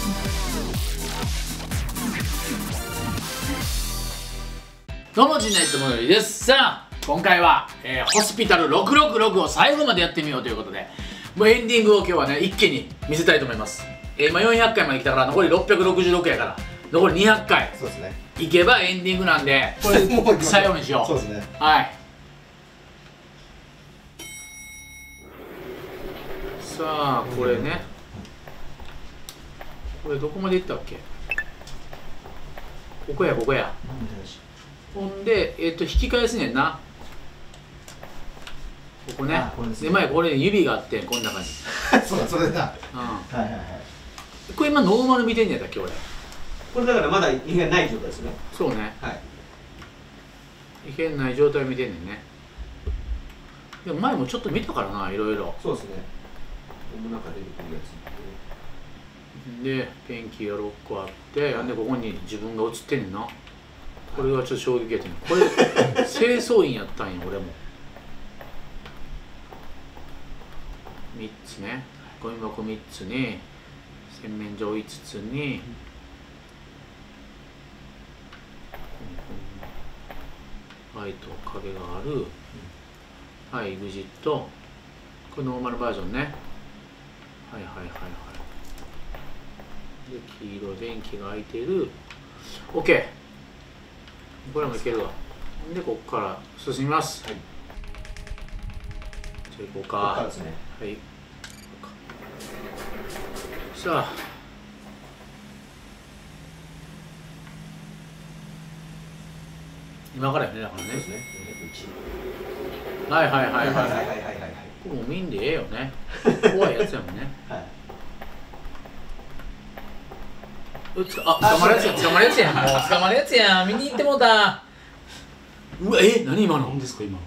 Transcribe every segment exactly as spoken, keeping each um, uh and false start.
どうも陣内智則です。さあ今回は、えー、ホスピタルろくろくろくを最後までやってみようということで、もうエンディングを今日はね一気に見せたいと思います。えー、まあよんひゃっかいまで来たから残りろっぴゃくろくじゅうろくやから残りにひゃっかいそうですねいけばエンディングなんで、これもう最後にしよう。 そうですね。 はい。さあこれね、これどこまでいったっけ。ここやここや。ほんで、えっと引き返すねんな。ここね。で前これ指があってこの中に。 そうだそれだ。 うん。 はいはいはい。 これ今ノーマル見てんねやったっけ俺。 これだからまだ異変ない状態ですね。 そうね。 はい。 異変ない状態見てんねんね。でも前もちょっと見たからな、いろいろ。 そうですね。この中出てくるやつ。 でペンキがろっこあって、なんでここに自分が映ってんねんな。これがちょっと衝撃やってん。これ清掃員やったんや俺も。みっつね。ゴミ箱みっつに洗面所いつつに、ライト壁がある。はい、エグジット。これノーマルバージョンね。はいはいはいはい。で黄色電気が開いてる。 OK、 これもいけるわ。でここから進みます。はい、じゃあ行こうか。 ここからですね。 はい。さあ今からやね、だからね。 そうですね。 はいはいはいはいはい。 はいはいはいはいはい。 ここも見んでええよね。怖いやつやもんね。 はい。 うつか、あ、捕まるやつやん、捕まるやつやん、もう捕まるやつやん、見に行ってもうた。うわ、え、何今の。 何ですか今の。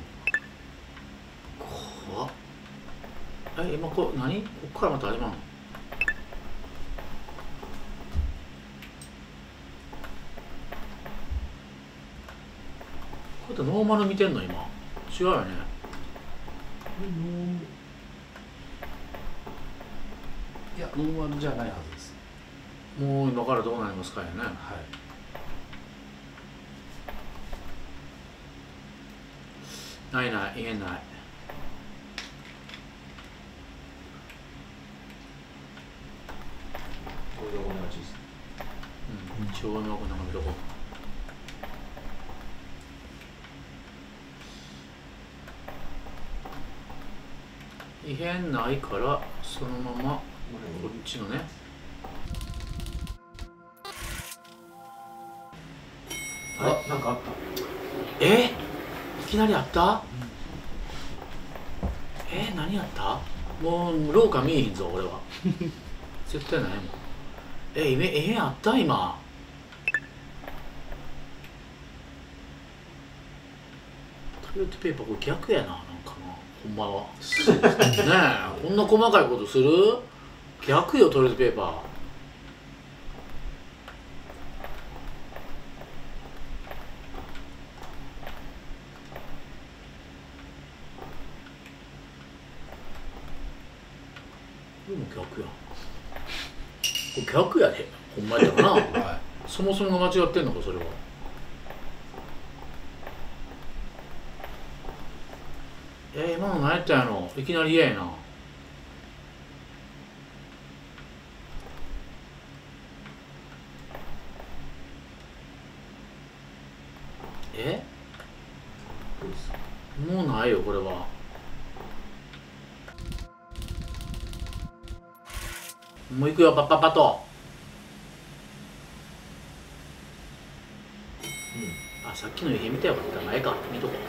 怖っ。え、今こ、何、こっからまた始まるの。こうやってノーマル見てんの今。違うよね。 いやノーマルじゃないはずです。 もう今からどうなりますかよね。 はい。 ないない、言えない。 これがお願いします。 うん、一応のこのとこ。異変ないからそのままこっちのね。 あ、なんかあった。 え、いきなりあった、うん、え、何やった。もう廊下見えへんぞ俺は。絶対ないもん。え、え、ええ、あった今。トイレットペーパーこれ逆やな、なんかな、ほんまは。ねえ、こんな細かいことする。逆よトイレットペーパー。これも逆やん。これ逆やで、ほんまやったかな。はい、そもそもが間違ってんのかそれは。えー、今の何やったんやろ。いきなり嫌やな。え、もうないよこれは。もう行くよパッパッパと。うん、あ、さっきの異変見たらよかった。前か見とこう。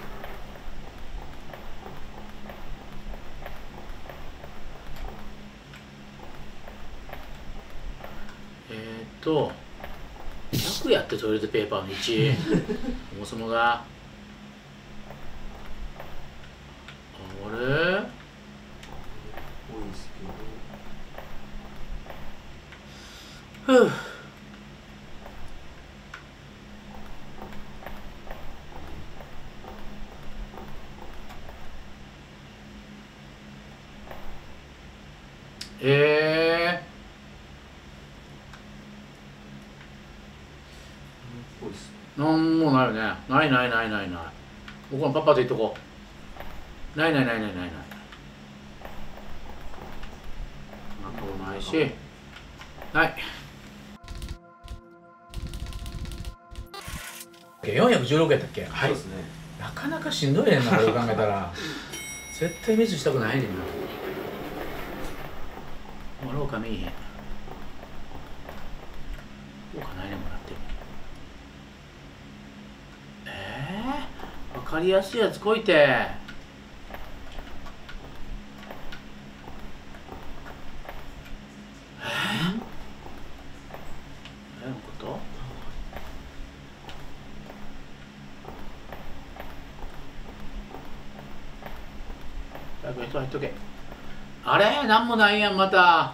えー、っと逆やってトイレットペーパーの位置。そもそもがあれ多いですけど。 ふう。えなんもないよね。ないないないないない。僕もパッパと言っとこう。ないないないないないない。中もないし。ない。よんひゃくじゅうろくやったっけ？はい。なかなかしんどいねんな、これ考えたら。絶対ミスしたくないねんな。もらおうか見えへん。こうかないねもらって。ええー、わかりやすいやつこいて。えー、何のこと？早く人入っとけ。あれなんもないやんまた。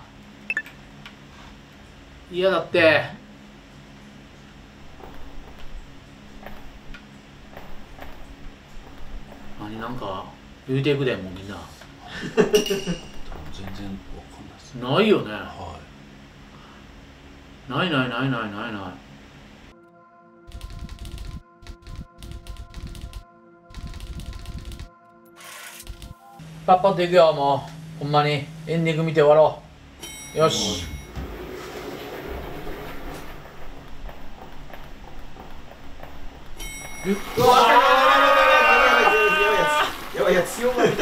嫌だって。何なんか言うていくでもうみんな。 全然わかんないです。 ないよね。 はい。 ないないないないないない。パッパッといくよもう。ほんまにエンディング見て終わろう。よし。 うわーやばいやつやばいやつやばいやつ強がり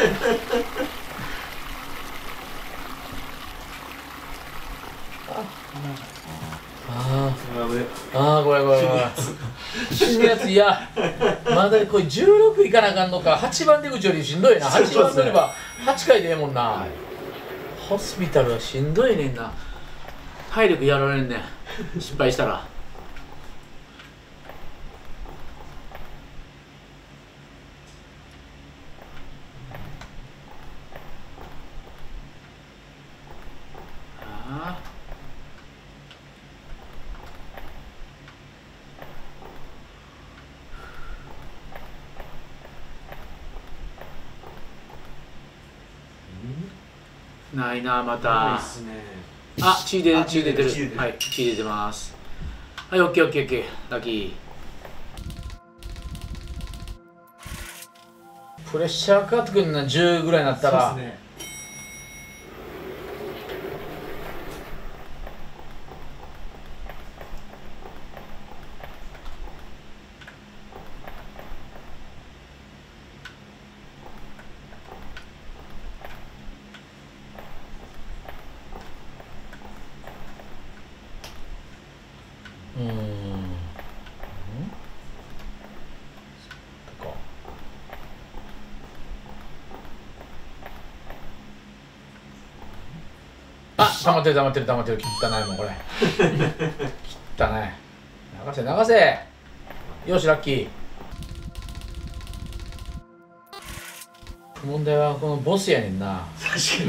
あああこれこれこれ死ぬやついやまだこれじゅうろくいかなあかんのか。はちばん出口よりしんどいな。はちばん取ればはちかいでええもんな、はい、ホスピタルはしんどいねんな。体力やられんねん失敗したら。ああないなまた。 ないっすね。 あ、血出る血出てる。 血出てるはい、血出てます。はい、オッケーオッケーオッケー。ラッキー。プレッシャーかかってくるな、じゅうぐらいになったら。 そうですね。 うーん。とか。あ、溜まってる溜まってる溜まってる。汚いもんこれ。汚い。流せ流せ。よしラッキー。問題はこのボスやねんな。 確かに。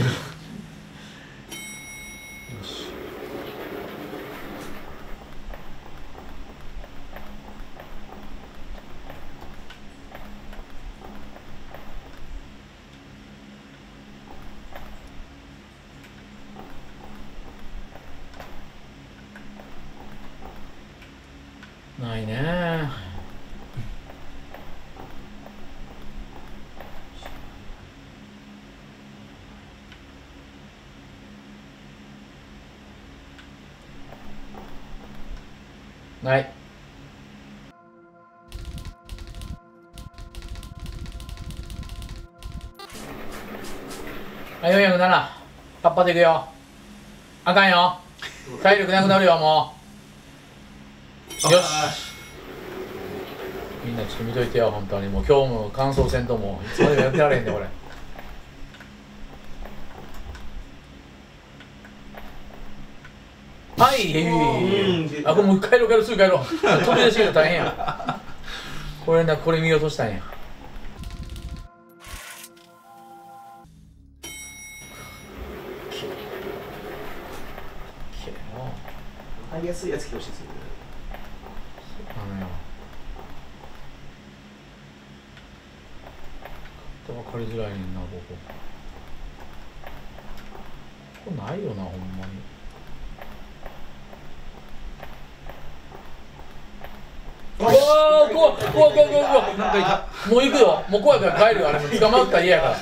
ないね。ない。はい、よんひゃくなな。パッパでいくよ。あかんよ。体力なくなるよ、もう。よし。みんなちょっと見といてよ、本当に。もう今日も感想戦とも、いつまでもやってられへんね、これ。はい、あ、これもう帰ろう帰ろう、すぐ帰ろう。飛び出しが大変や。これな、これ見落としたんや。 入りやすいやつ来てほしいですよね。 あのよ。分かりづらいねんな、ここ。ここないよな、ほんまに。おお怖い怖い怖い怖い怖い。なんかいた。もう行くよ。もう怖いから帰るよ。あれも捕まったら嫌やから。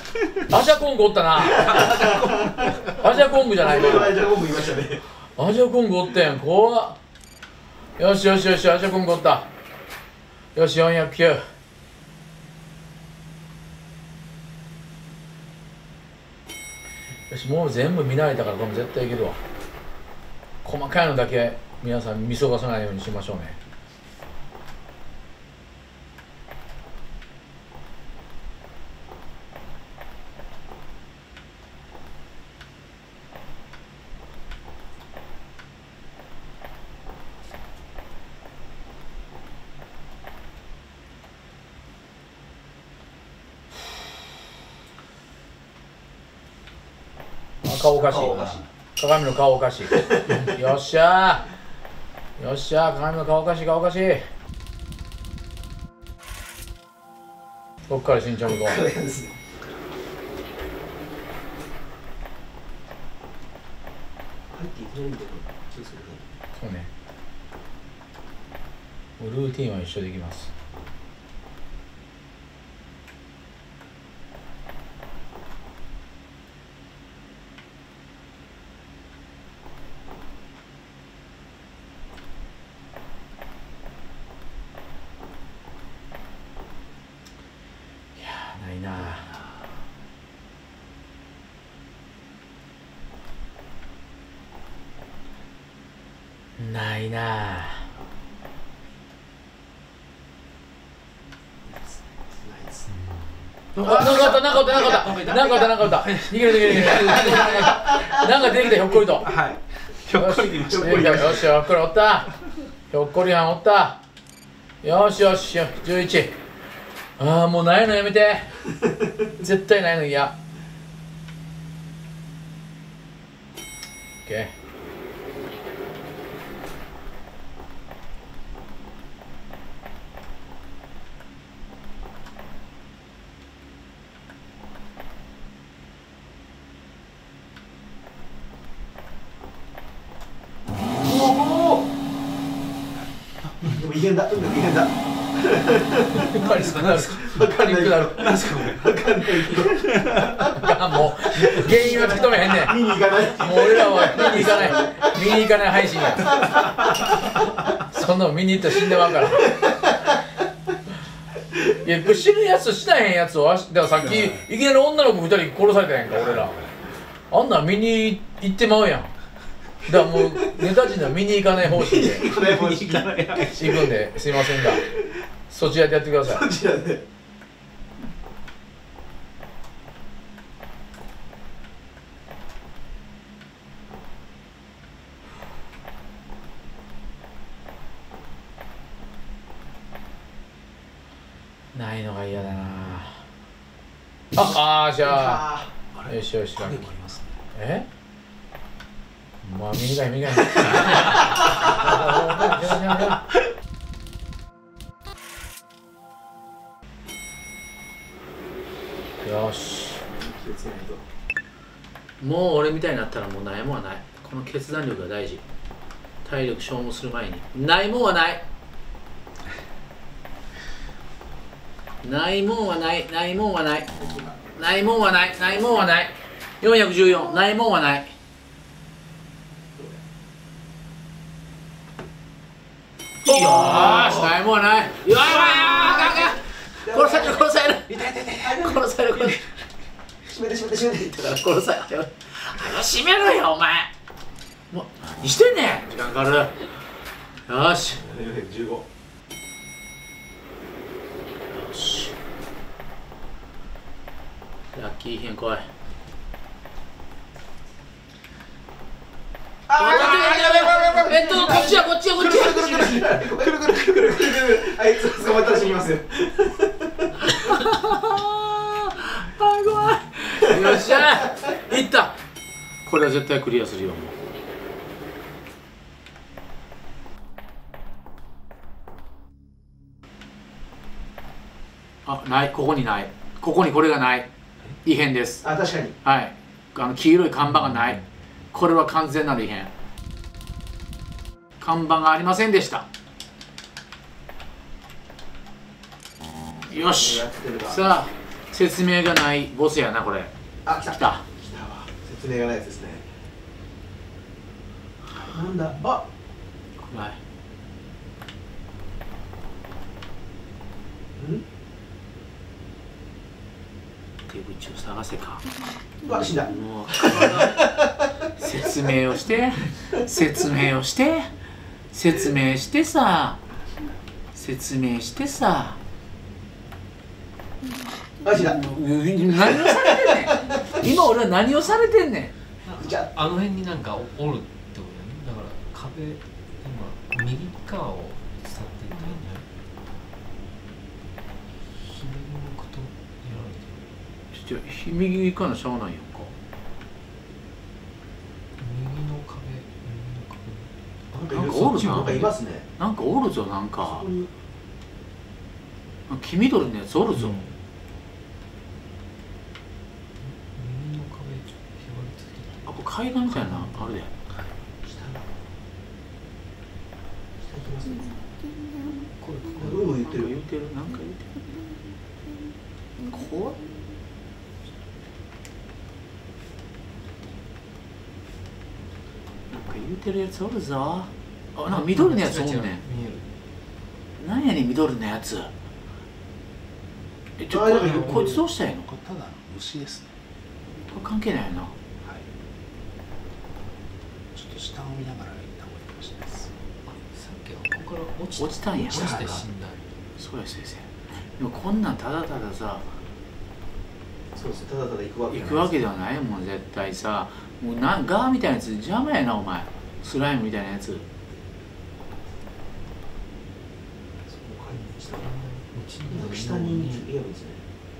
アジャコングおったな。アジャコングじゃないか。 アジャコングいましたね。 アジャコングおったやん。怖っ。よしよしよし、アジャコングおった。よし、よんひゃくきゅう。よし、もう全部見られたから、これも絶対いけるわ。細かいのだけ皆さん見逃さないようにしましょうね。顔おかしい。鏡の顔おかしい。よっしゃー。よっしゃー。鏡の顔おかしい、顔おかしい。こっから慎重に行こう。 入っていきなりみたいな。気をつけてください。 そうね。もうルーティンは一緒できます。ないなあ。ないなあ。なんかあったなんかあったなんかあったなんかあったなんかあった逃げる逃げる逃げるなんか出てきたひょっこりと。 はいひょっこり出ましたね。 よしひょっこりおった。ひょっこりはんおった。よしよしじゅういち。ああもうないのやめて。絶対ないの嫌。オッケー。 でも威厳だ、威厳だ。 パニックなる。 わかんない。 なる。 なんですかこれ。 わかんないけど。 あかんもう原因は突き止めへんねん。 見に行かない。 もう俺らは見に行かない見に行かない配信や。そんなの見に行ったら死んでまうから。いや死ぬやつとしないへんやつをだからさっきいきなり女の子ふたり殺されたやんか俺ら。あんなん見に行ってまうやん。だからもうネタ陣は見に行かない方針で行くんですいませんがそちらでやってください。 そちらで。 ないのが嫌だなあ。あーじゃあよしよし影もありますね。 えまあ右が右がよしもう俺みたいになったらもうないもんはない。この決断力が大事。体力消耗する前にないもんはないないもんはないないもんはないないもんはないないもんはないよんひゃくじゅうよんないもんはない。よーしないもんはない。よーしあかんあかん殺される殺される痛い痛い痛い。 殺される殺される閉めて閉めて閉めて。 だから殺されるあ閉めろよお前もう何してんねん時間かかる。よーしよんひゃくじゅうご。 よしラッキー品来い。えっとこっちやこっちやこっちやくるくるくるくるくるくるくるくるくる。あいつ捕まったら死にますよ。 あ怖い。よっしゃいった。これは絶対クリアするよもう。あないここにないここにこれがない異変です。 あ確かに。 はいあの黄色い看板がない。これは完全なる異変。看板がありませんでした。 よしやってるか。 さあ説明がないボスやなこれ。 あ、来た。 来た。 来たわ。説明がないやつですね。なんだ。あ。 はい。 ん。 出口を探せか。 うわ、死んだ。 もう説明をして説明をして説明してさ説明してさ。 あ、死んだ。 何をされてんねん今俺は何をされてんねん。 じゃあの辺になんかおるってことだね。だから壁今右側を伝っていったんじゃない？左に向くとやられてる。 ちょちょ右行かなしゃあないやんか。 右の壁右の壁。 なんかいる。 なんかおるなそっちなんかいますね。 なんかおるぞなんそかこに。 黄緑のやつおるぞ、 うん右の壁ちょっと広がり続けて。 あこれ階段みたいなのあるで。 下。下行きますね。 これこうんうん言ってる。 言うてるなんか言うてる怖っ。なんか言うてるやつおるぞ。あなんか緑のやつおんねん。 見える。 なんやねん緑のやつ。えちょこあなんかいるこいつどうしたらいいの。ここれただの虫ですね。 れ関係ないよな。 はい。ちょっと下を見ながら行った方がいいかもしれないです。 さっきはここから落ち落ちたんや落ちて死んだ。 そうや先生。でもこんなんただたださそうですね。ただただ行くわけ。 行くわけではないもん絶対さ。もうなガーみたいなやつ邪魔やなお前。スライムみたいなやつ。 下にいるんですね。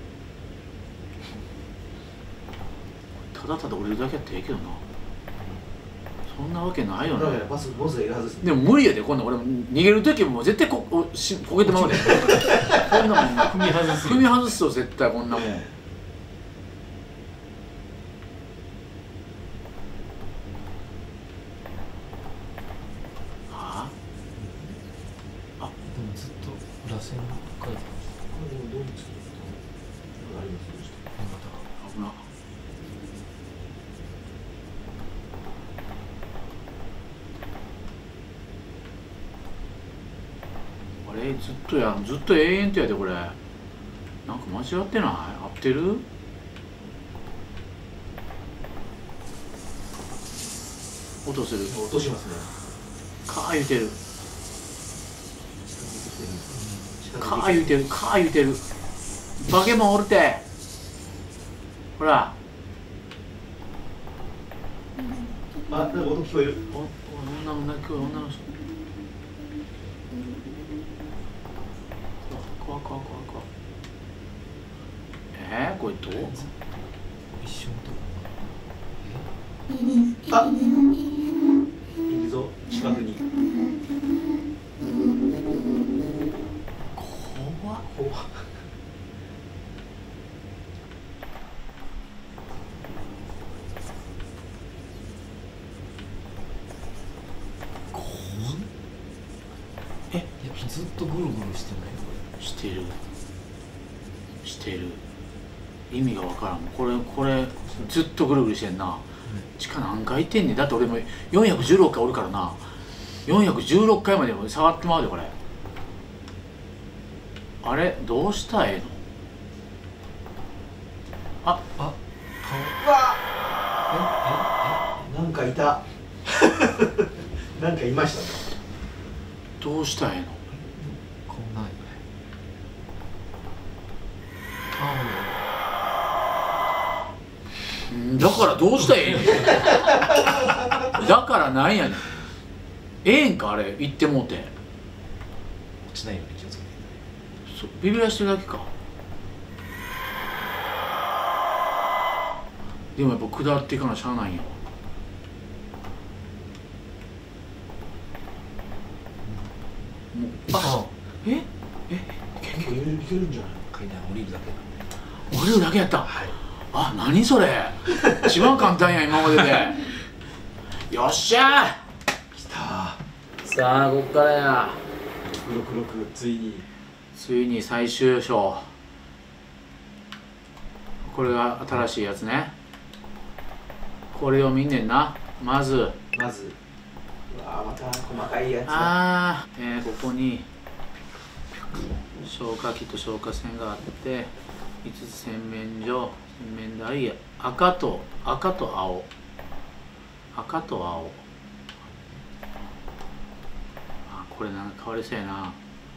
ただただ降りるだけやったらええけどな。そんなわけないよだな。 からバスボスがいるはずですね。 でも無理やでこんなん俺逃げる時も絶対ここしこけてまうで。こんなもん踏み外す。 踏み外すと絶対こんなもん。はあ。 でもずっと螺旋書いてこれでもどうにつけるの？なんかありますね。 危な。あれずっとやんずっと永遠とやでこれ。なんか間違ってない？合ってる？音する。 落としますね。 かー言うてる。 近づいてきてる。 かー言うてる。かー言うてる。化け物おるて。ほら。 あ、なんか音聞こえる。 お女の泣く女の人。怖い怖い怖い怖い怖い。えー、これどう？ 一瞬とかあ、いるぞ近くに。 怖っ。 怖っ。 えいやずっとぐるぐるしてないこしてるしてる意味がわからん。これこれずっとぐるぐるしてんな。地下何回行ってんねん。だって俺もよんひゃくじゅうろっかいおるからな。よんひゃくじゅうろっかいまでも触ってまうでこれ。あれどうしたらええの。ああ顔うわえなんかいた。なんかいましたね。 どうしたらええの。 え顔ないあんだからどうしたらええねん。だからなんやねん。ええんかあれ行ってもうて。 落ちないように気をつけて。 そビビらしてるだけか。でもやっぱ下っていかなしゃあないんやわ。もうあええ結構いけるいけるんじゃない。 階段降りるだけなんで。 降りるだけやった。 はい。 あ何それ。一番簡単や今までで。よっしゃきたー。 ー。さあこっからや。 ろくろくろくついに。 ついに最終章。これが新しいやつね。これを見んねんな。まずまずうわーまた細かいやつだ。 あー、えー、ここに消火器と消火栓があって、いつつ洗面所、洗面台、赤と赤と青、赤と青。あ、これなんか変わりそうやな。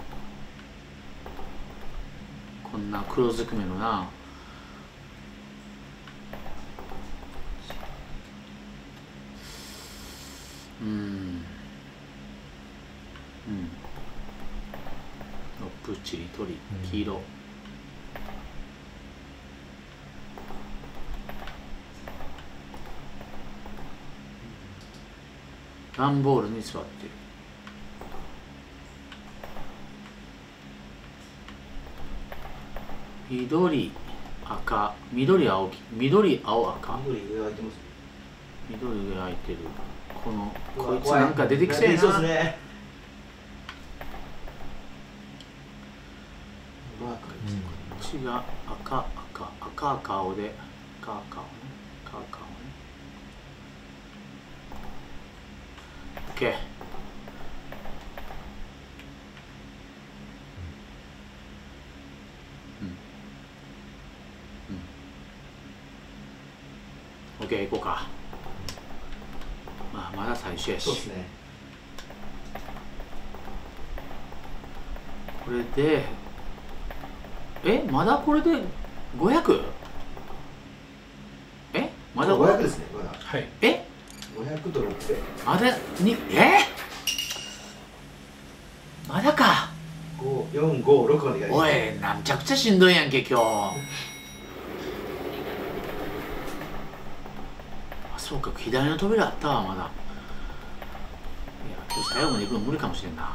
こんな黒ずくめのな。うん。うん。プチリ鳥、黄色。段ボールに座ってる。緑、赤、緑、青、緑、青、赤。 緑上開いてます。 緑上開いてる。このうわこいつなんか出てきそうやな。 そうですね。マークこっちが赤、赤、赤、赤、青で、赤、赤、青ね。赤、赤、青ね。オッケー。オッケー、行こうか。まあ、まだ最初やし。 そうですね。 これで、え、まだこれでごひゃく？え、まだごひゃくですね。まだ。 はい。 え、 ごひゃくとろくせん。 まだに、えまだか。 五、四、五、六までやります。 おい、なんちゃくちゃしんどいやんけ、今日。あ、そうか、左の扉あったわ、まだ。いや、今日最後まで行くの無理かもしれんな。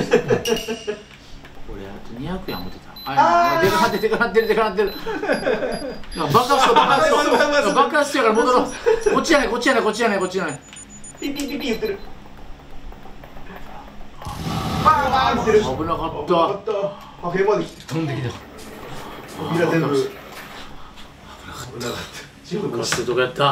俺、あとにひゃくやん思ってた。あ、でかなってる、でかなってる、でかなってる。爆発しよう、爆発しよう。爆発してるから戻ろう。こっちやね、こっちやね、こっちやね、こっちやね。 ピッピッピッピ言ってる。ああ、見てる。 危なかった。 危なかった。破片まで飛んできた。 扉全部。危なかった。 全部貸してるとこやった。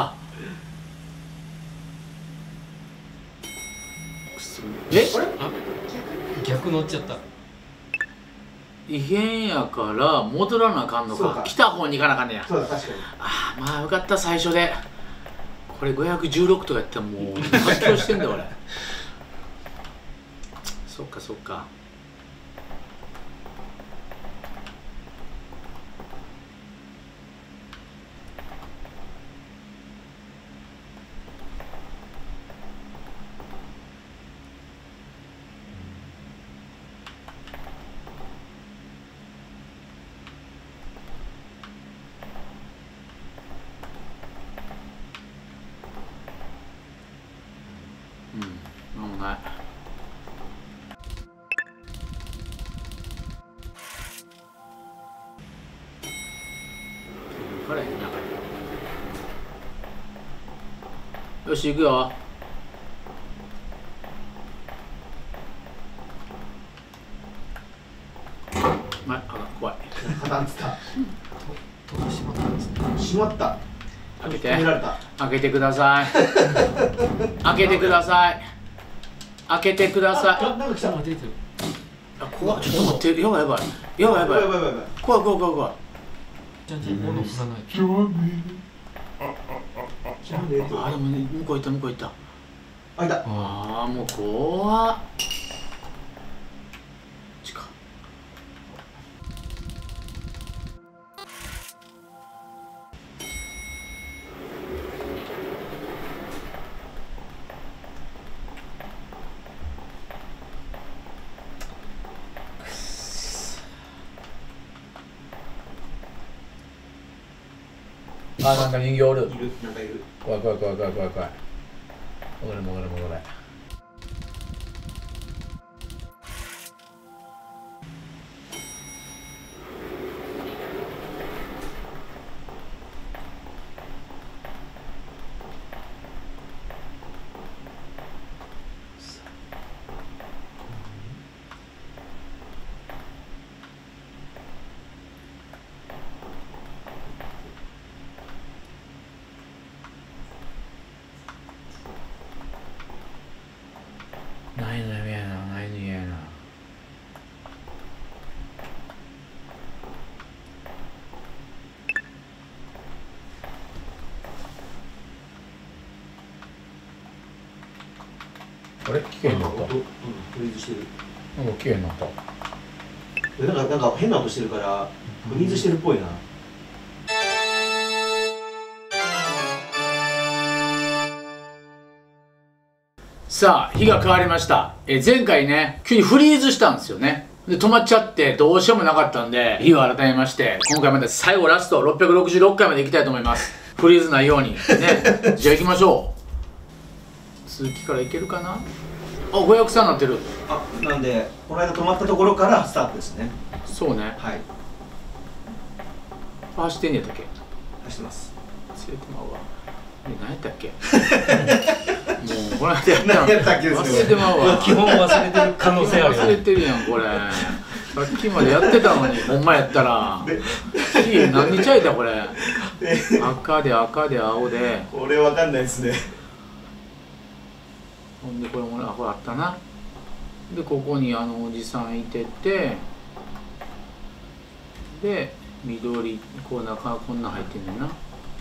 え、 あ、逆乗っちゃった。 異変やから戻らなあかんのか。 そうか来た方に行かなあかんねや。 そうだ、確かに。 ああ、まあよかった、最初で。これごひゃくじゅうろくとかやったらもう発狂してんだよ俺。そっかそっか。うん、なんもない。からやね、中に。よし、行くよ。まあ、あ、怖い。 破綻つった。 戸が閉まったんですね。 閉まった。 開けて。 閉められた。 開けてください。開けてください。開けてください。 あ、なんか来た。 あ、出てる。 あ、怖い。ちょっと待って。やばいやばい。やばいやばい。 やばいやばいやばい。 怖い怖い怖い怖い。 じゃんじゃん、物振らない。 ああ、でもね、向こう行った向こう行った。 あ、いた。 ああ、もう怖っ。近っ。あ、なんか人形おる。 いる、なんかいる。 怖い怖い怖い怖い怖い怖い。戻れ戻れ戻れ。 ないの嫌やな、ないの嫌やな。あれ、綺麗になった。 音、うん、フリーズしてる。 なんか綺麗になった。 えなんかなんか変な音してるからフリーズしてるっぽいな。 さあ、日が変わりました。え前回ね、急にフリーズしたんですよね。で、止まっちゃってどうしようもなかったんで、日を改めまして、今回まで最後ラストろっぴゃくろくじゅうろっかいまで行きたいと思います。フリーズないように。ね。じゃあ行きましょう。続きからいけるかな。あ、ごひゃくさんになってる。 あ、なんでこの間止まったところからスタートですね。 そうね。 はい。 走ってんねやったっけ。 走ってます。 忘れてまうわ。え、何やったっけ。もうこの間やったの何やったっけですね忘れてまうわ。 基本忘れてる可能性あるよ忘れね。 てるやんこれ。さっきまでやってたのに、ほんまやったら。日何日空いたこれ。赤で赤で青で。 これわかんないですね。 ほんでこれもあこれあったな。でここにあのおじさんいてて、で緑こう中こんなん入ってんねんな。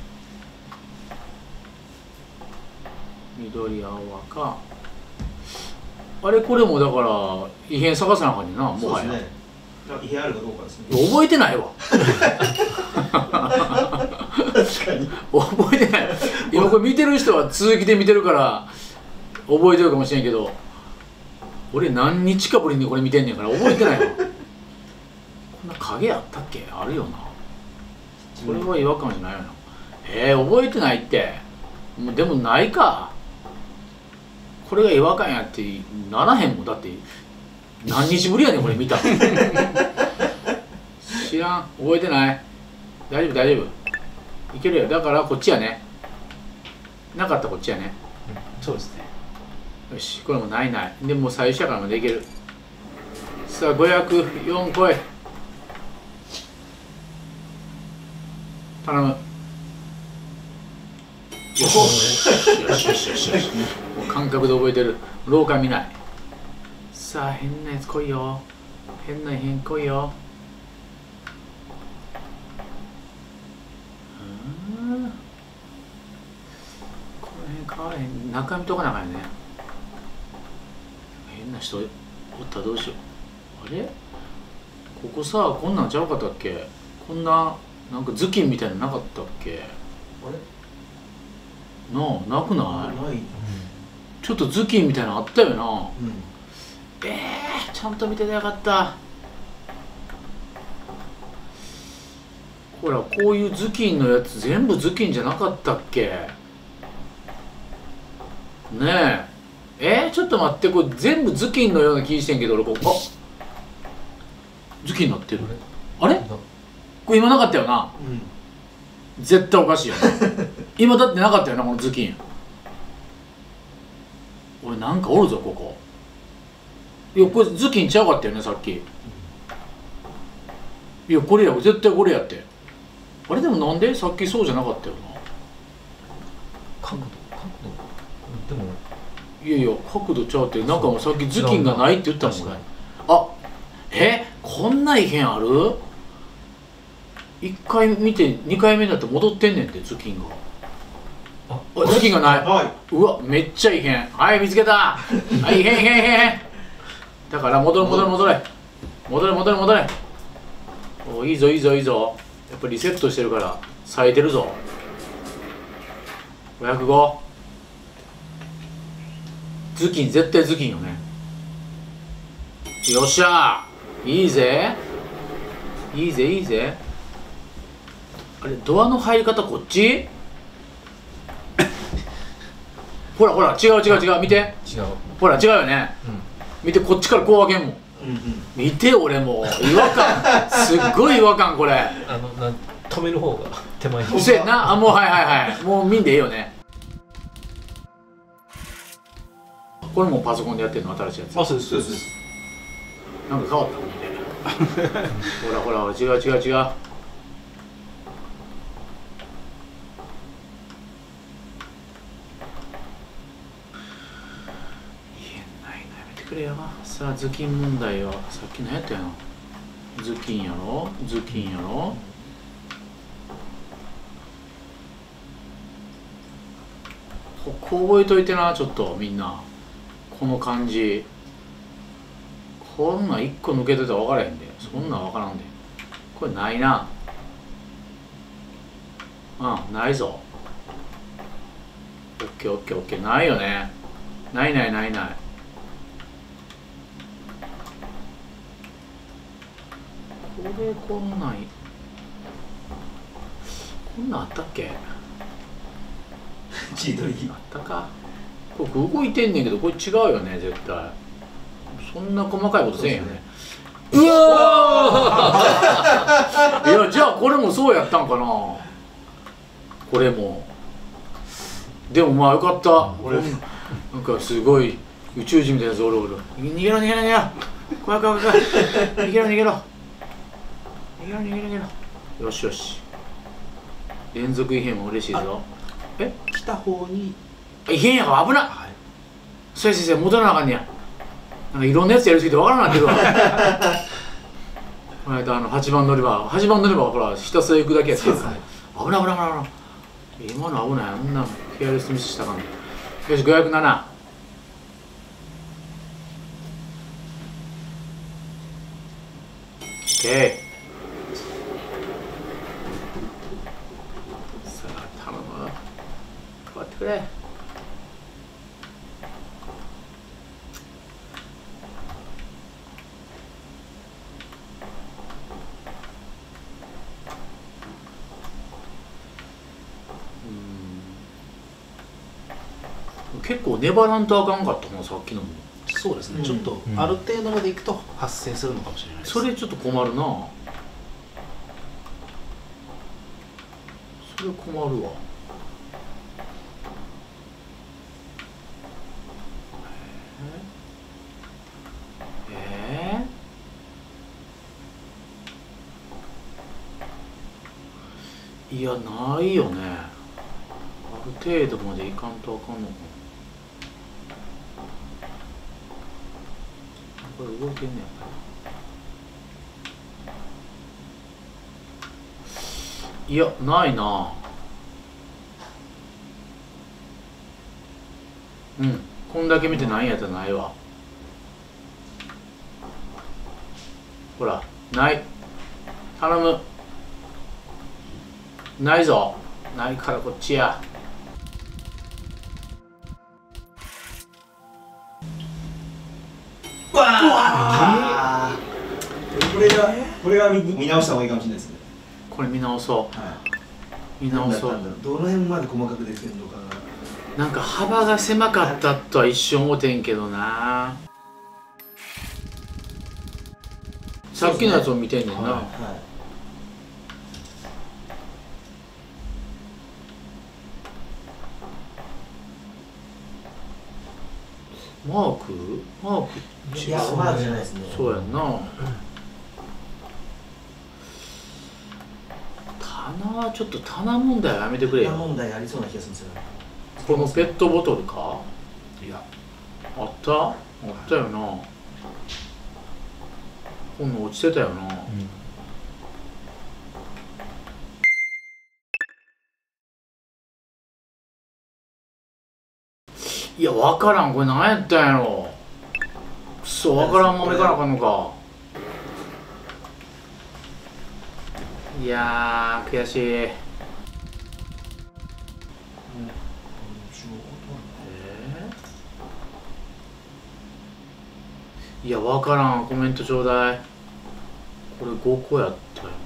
緑青赤。あれこれもだから異変探さなあかんねんな、もはや。 そうですね。異変あるかどうかですね。 覚えてないわ。 確かに。 覚えてない。今これ見てる人は続きで見てるから覚えてるかもしれんけど、俺何日かぶりにこれ見てんねんから覚えてないわ。こんな影あったっけ。あるよな。それは違和感じゃないよな。えー、覚えてないって。もうでもないか。これが違和感やってならへんもん。だって何日ぶりやねんこれ見たの。知らん。覚えてない。大丈夫大丈夫いけるよ。だからこっちやね。なかったらこっちやね。 そうですね。 よし、これもないない。でもう最初やからまでいける。さあごひゃくよんこい。頼む。よしよしよしよしよし。もう感覚で覚えてる。廊下見ない。さあ変なやつ来いよ。変な変来いよ。うん、この辺変わらへん。中見とかなあかんよね。変な人おったらどうしよう。あれここさ、こんなんちゃうかったっけ。こんななんか頭巾みたいなのなかったっけ。 あれ？ なあ、なくない？ ない。 ちょっと頭巾みたいなのあったよな。 うん。 えー、ちゃんと見ててよかった。ほら、こういう頭巾のやつ全部頭巾じゃなかったっけ。ねえ。えー、ちょっと待って、これ全部頭巾のような気してんけど、俺ここ、あ、頭巾になってる。あれこれ今なかったよな。 うん。 絶対おかしいよな。今だってなかったよな、この頭巾。俺なんかおるぞ、ここ。いや、これ頭巾ちゃうかったよね、さっき。いや、これや、絶対これやって。あれでもなんでさっきそうじゃなかったよな。 角度角度でもいやいや、角度ちゃうって、なんかもうさっき頭巾がないって言ったもんね。あ、え、こんな異変ある？いっかい見てにかいめになって戻ってんねんって頭巾が。あ、頭巾がない。 はい。 うわ、めっちゃ異変。はい、見つけた。はい、異変異変異変。だから戻れ戻れ戻れ戻れ戻れ戻れ。お、いいぞいいぞいいぞ。やっぱりリセットしてるから冴えてるぞ。ごひゃくご。頭巾絶対頭巾よね。よっしゃー、いいぜいいぜいいぜ。あれ、ドアの入り方こっち。ほらほら、違う違う違う、見て。 違う。 ほら違うよね、 うん、 見て、こっちからこう開けんもん。 うんうん。 見て、俺もう違和感すっごい違和感これ。 あのなん止める方が手前に。 うせえな。あ、もうはいはいはい、もう見んでええよね。これもパソコンでやってるの、新しいやつ。 あ、そうですそうです。 なんか変わったみたいな。ほらほら、違う違う違う。変ないな、やめくれよ。さあ頭巾問題はさっきのやったやな。頭巾やろ頭巾やろ。ここ覚えといてな、ちょっとみんな。この感じこんなんいっこ抜けてたら分からへんで。そんなん分からんで。これないな。うん、ないぞ。オッケーオッケーオッケー。ないよね。ないないないない。これこんなんこんなんあったっけ。 チートリーあったか。これ動いてんねんけど、これ違うよね絶対。そんな細かいことせんよね。うわーいや、じゃあこれもそうやったんかな。これもでもまあよかった。俺なんかすごい宇宙人みたいなやつおるおる。逃げろ逃げろ逃げろ。怖い怖い怖い。逃げろ逃げろ逃げろ逃げろ逃げろ。よしよし。連続異変も嬉しいぞ。え来た方に異変やから危ない。 はい先生戻らなあかんねや。なんかいろんなやつやりすぎてわからなってるわ。この間あのはちばん乗り場はちばん乗り場はほらひたすら行くだけやってるから、危ない危ない危ない危ない。今の危ない。あんなケアレスミスしたかんね。よしごひゃくなな。オッケー。さあ頼む。変わってくれ。結構粘らんとあかんかったなさっきのも。 そうですね、 うんちょっとある程度までいくと発生するのかもしれないです。 それちょっと困るな。それ困るわ。ええー、いやないよね。ある程度までいかんとあかんのかな。これ動けんねやっぱり。いやないな。うん、こんだけ見てないんやったらないわ。ほらない頼む。ないぞ。ないからこっちや。 わあこれがこれが見見直した方がいいかもしれないですね。 これ見直そはう見直そう。 い。どの辺まで細かくできてるのかな。 なんか幅が狭かったとは一瞬思ってんけどな。さっきのやつを見てんねんな。 はい。 マークマーク違う。 いやマークじゃないですね。 そうやんな。棚はちょっと棚問題はやめてくれよ。 問題ありそうな気がするんですよ。 このペットボトルか。 いやあったあったよな。こんなん落ちてたよな。いや分からん。これ何やったんやろ。くそ分からんままいかなあかんのか。いやー悔しい。えー、いや分からん。コメントちょうだい。これごこやったよな。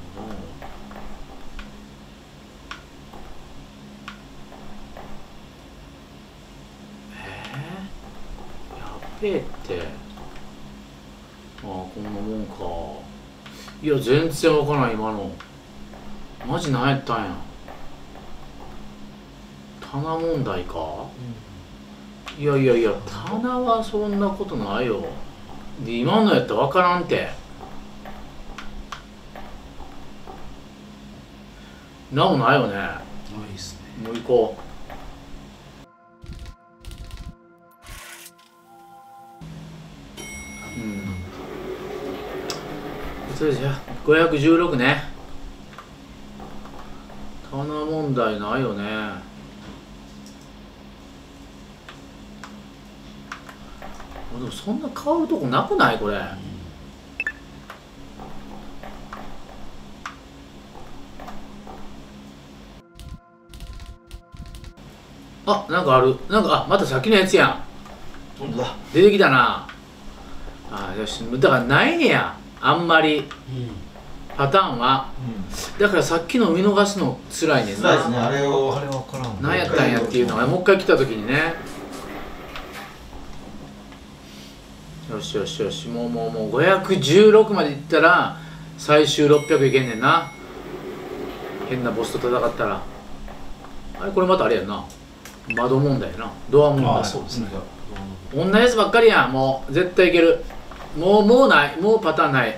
やべえって。ああこんなもんか。いや全然わからん今の。マジ何やったんや。棚問題か、うん、いやいやいや棚はそんなことないよ。で今のやったらわからんて。なんもないよね。 ないっすね。 もう行こう。 それじゃごひゃくじゅうろくね。棚問題ないよね。でもそんな変わるとこなくないこれ。あ、なんかある。なんか、あ、またさっきのやつやん。 本当だ。 出てきたな。あ、よし、だからないねや。あんまりパターンは。だからさっきの見逃すの辛いねんな。 辛いですね、あれを。 あれ分からん。 何やったんやっていうのがもう一回来た時にね。よしよしよし、もうもうもうごひゃくじゅうろくまでいったら最終ろっぴゃくいけんねんな。変なボスと戦ったら。あれこれまたあれやんな。窓問題やな。ドア問題。 あ、そうですね。 こんなやつばっかりやん。もう絶対いける。もうもうない。もうパターンない。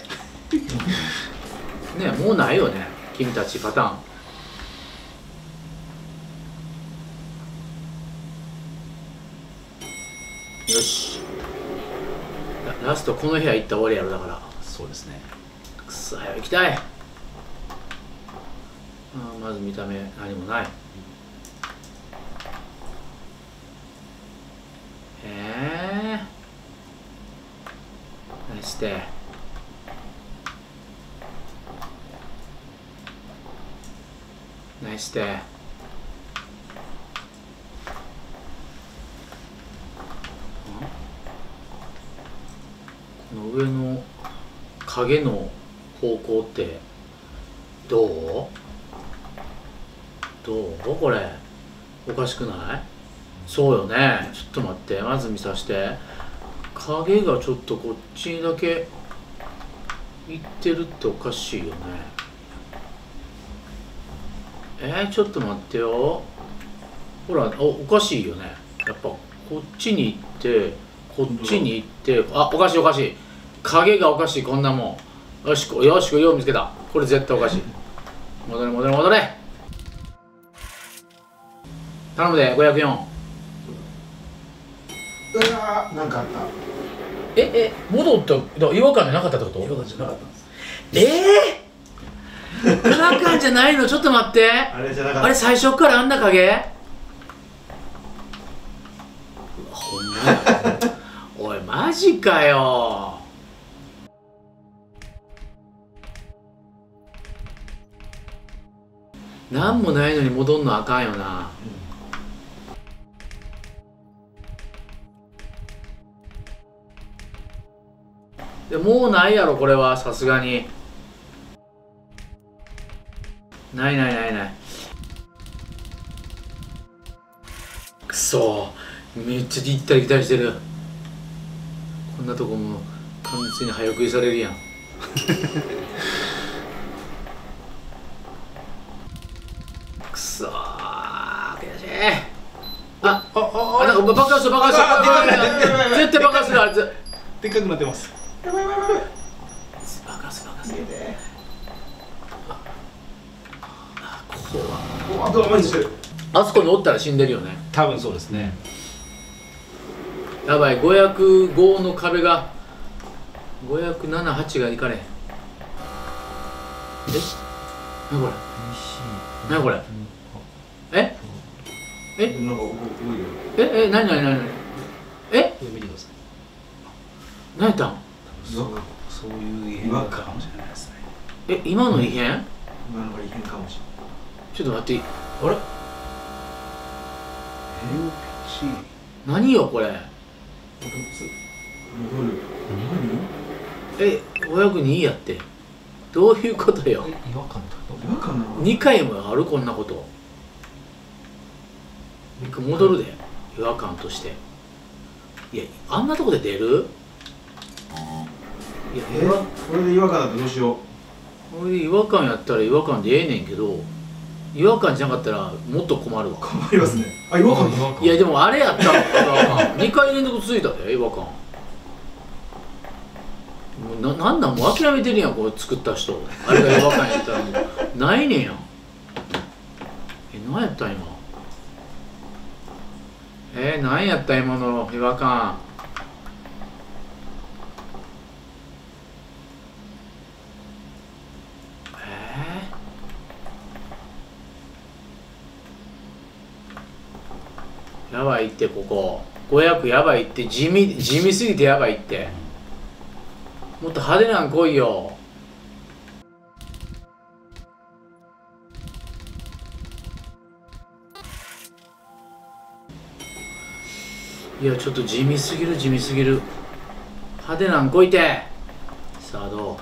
ね、もうないよね。君たちパターン。よし。ララストこの部屋行ったら終わりやろだから。 そうですね。 くそ早く行きたい。あまず見た目何もない。へえ。何して。何して。この上の影の方向ってどう？どう？これおかしくない？そうよね。ちょっと待って、まず見さして。影がちょっとこっちにだけ行ってるっておかしいよね。えー、ちょっと待ってよ。ほら、お、おかしいよね。やっぱこっちに行ってこっちに行って、あ、おかしいおかしい。影がおかしい。こんなもん。よしこよしこよう見つけた。これ絶対おかしい。戻れ戻れ戻れ。頼むで。ごひゃくよん。 うわー、なんかあった。 ええ戻っただ違和感じゃなかったってこと？ 違和感じゃなかったんです。 ええー、違和感じゃないの？ちょっと待って。 あれじゃなかった。 あれ最初からあんな影？ほんまや。おいマジかよ。なんもないのに戻んのあかんよな。でもうないやろこれは。さすがにないないないない。くそー、めっちゃ行ったり来たりしてる。こんなとこも完全に早食いされるやん。くそー、悔しい。ああああ、なんか爆発する爆発する。絶対爆発する。あいつでっかくなってます。 爆発する爆発する。あ、ここはお、あとマジしてる。 あそこにおったら死んでるよね。 多分そうですね。 やばい、ごひゃくごの壁がごひゃくなな、はちがいかれへん。え？何これ？何これ？え？え？ なんか動いてる。 え？え？何何何何？え？ これ見てください。 何やったん？ そうそういう異変かもしれないですね。 え、今の異変？ 今のが異変かもしれない。 ちょっと待って。あれ？ え？ 何よこれ？ 戻る。 え、ごひゃくにやって。どういうことよ？ 違和感ってこ違和感なの？ にかいもあるこんなこと。一回戻るで、違和感として。いや、あんなとこで出る？いや、 え、これで違和感だったらどうしよう。 これで違和感やったら違和感でええねんけど、違和感じゃなかったらもっと困るわ。 困りますね。あ、違和感だ。 いやでもあれやったらにかい連続続いたで違和感。もうな、なんなんもう諦めてるやんこれ作った人。あれが違和感やったらもうないねんやん。え、何やったん今。えー、何やった今の違和感。 やばいってここごひゃくやばいって地味地味すぎてやばいってもっと派手なん来いよ。いやちょっと地味すぎる地味すぎる派手なん来いて。さあど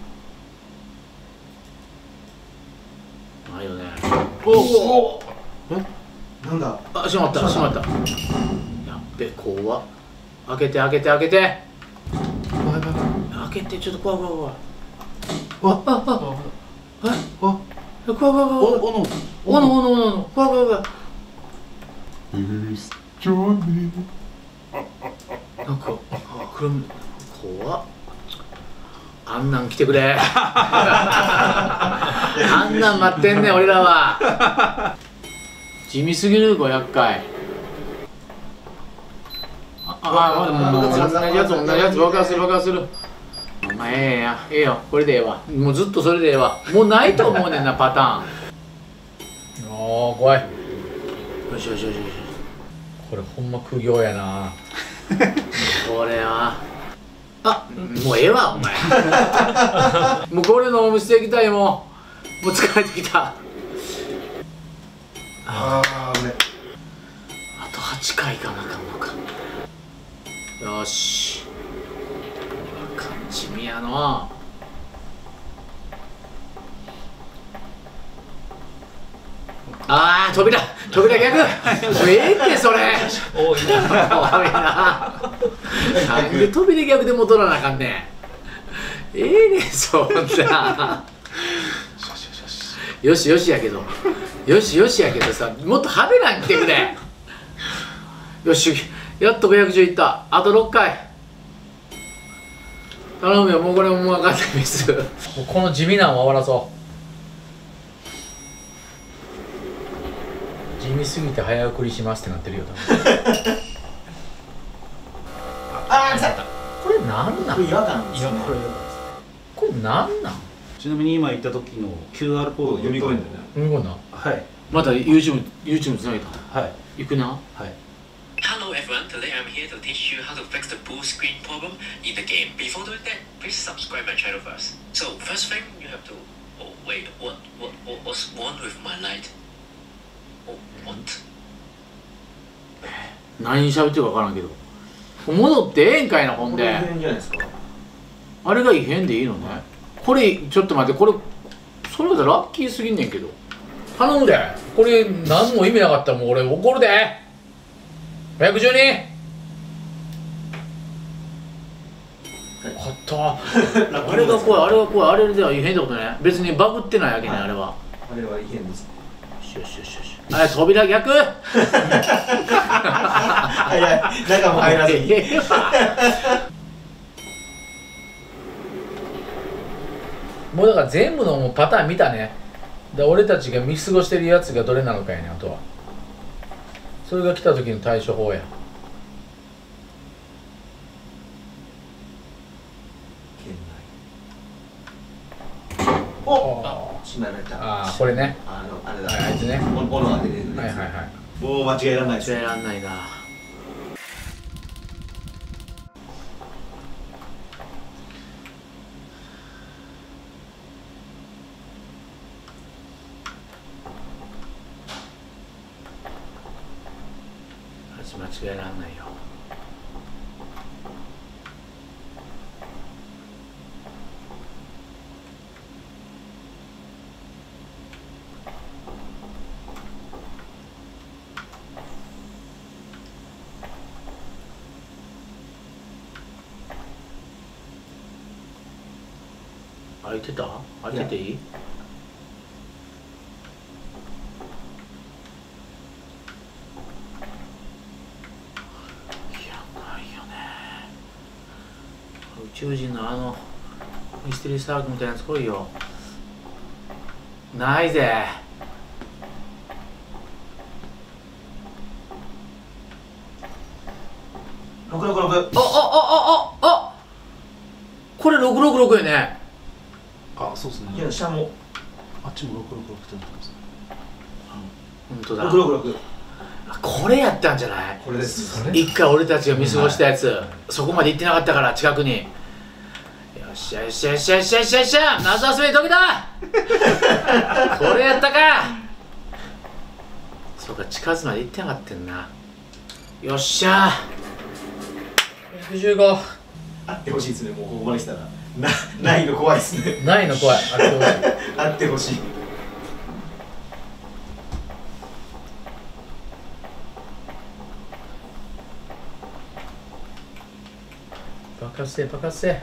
うないよね。おおなんだ。 あ、しまったしまった。やっべ怖っ。開けて開けて開けて開けて。ちょっと怖い怖い怖い。わあああえわ怖い怖い怖い怖い。おのおのおのおの怖い怖い怖い。なんかあくるみ怖っ。あんなん来てくれあんなん待ってんねん俺らは。地味すぎるごひゃっかい。ああ同じやつ同じやつ爆発する爆発する。まあええやええよこれでええわ。もうずっとそれでええわ。もうないと思うねんなパターン。おー怖い。よしよしよしよし。これほんま苦行やなこれは。あもうええわお前もうこれのお店行きたい。もうもう疲れてきた。 ああ危ね。 あとはちかいかなあかんのか。よし感じみやの。あー扉扉逆もうええってそれ多いな。 多いな。なんで扉逆で戻らなあかんねん。ええねんそんなよしよしやけどよしよしやけどさもっと派手なん来てくれ。よしやっとごひゃくじゅういった。あとろっかい頼むよ。もうこれもう分かんないミス。もうこの地味なんは終わらそう。地味すぎて早送りしますってなってるよああ来た。 これなんなん。 違和感ですね。 これこれなんなん。 ちなみに今言った時の キューアール コードを読み込んでね。 読み込んだ。 はいまた YouTube YouTube つなげた。 はい行くな。 はい。 Hello everyone, today I'm here to teach you how to fix the blue screen problem in the game. Before doing that, please subscribe my channel first. So first thing you have to... Oh wait, what, what, what was wrong with my light? Oh, what? 何喋ってるか分からんけど戻ってええんかいな。ほんでこれ変じゃないですか。 あれが異変でいいのね。これちょっと待ってこれそれだとラッキーすぎんねんけど頼むで。これ何も意味なかったらもう俺怒るで。ごひゃくじゅうに勝ったあれが怖いあれが怖い。あれでは異変ってことね。別にバグってないわけねあれは。 あれは異変ですね。 よしよしよし。あれ扉逆早い中も入らずに。 もうだから全部のもうパターン見たね。だ俺たちが見過ごしてるやつがどれなのかやね。あとはそれが来た時の対処法や。 おあ閉められた。 ああこれね。 あのあれだ。 あいつね。 おのが出てるやつ。 はいはいはい。 もう間違えられないです。 間違えらんないな。間違えらんないよ。開いてた？開いてていい？いや、ないよね。宇宙人のあのミステリーサークみたいなやつ来いよ。ないぜ。 ろくろくろく。 ああああああこれろくろくろくやね。 あ、そうですね。 いや下もあっちもろくろくろくってなってます。 本当だ。 ろくろくろく。 これやったんじゃない？ これです。 それ一回俺たちが見過ごしたやつ、そこまで行ってなかったから近くに。よっしゃよっしゃよっしゃよっしゃよっしゃよっしゃ、夏休み解けたこれやったか。そうか、近づまで行ってなかったんな。よっしゃひゃくじゅうご。 あってほしいですね、もうここまで来たら。な、ないの怖いですね。 ないの怖い。あってほしい。 あってほしい。 爆発せ爆発せ。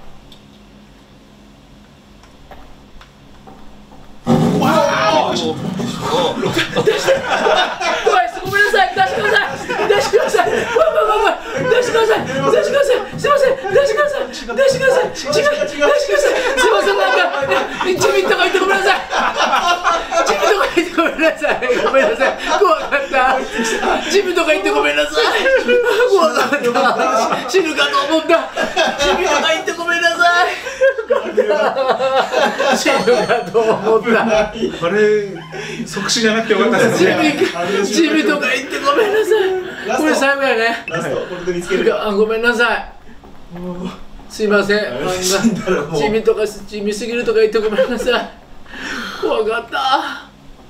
ごめんなさい、出してください、出してください、出してください、出してください、すいません、出してください、出してください、違う、出してください、すいません、なんか、ジミッとか言ってごめんなさい、ジミとか言ってごめんなさい、ごめんなさい、怖かった、ジミとか言ってごめんなさい、怖かった、死ぬかと思った、ジミとか言ってごめんなさい、死ぬかと思った。 あれ即死じゃなくてよかったですね。 ジミとか言ってごめんなさい。これ最後やね。 ラスト、これで見つける。 あ、ごめんなさい。すいません。 死んだらもうジミとかジミすぎるとか言ってごめんなさい。怖かった。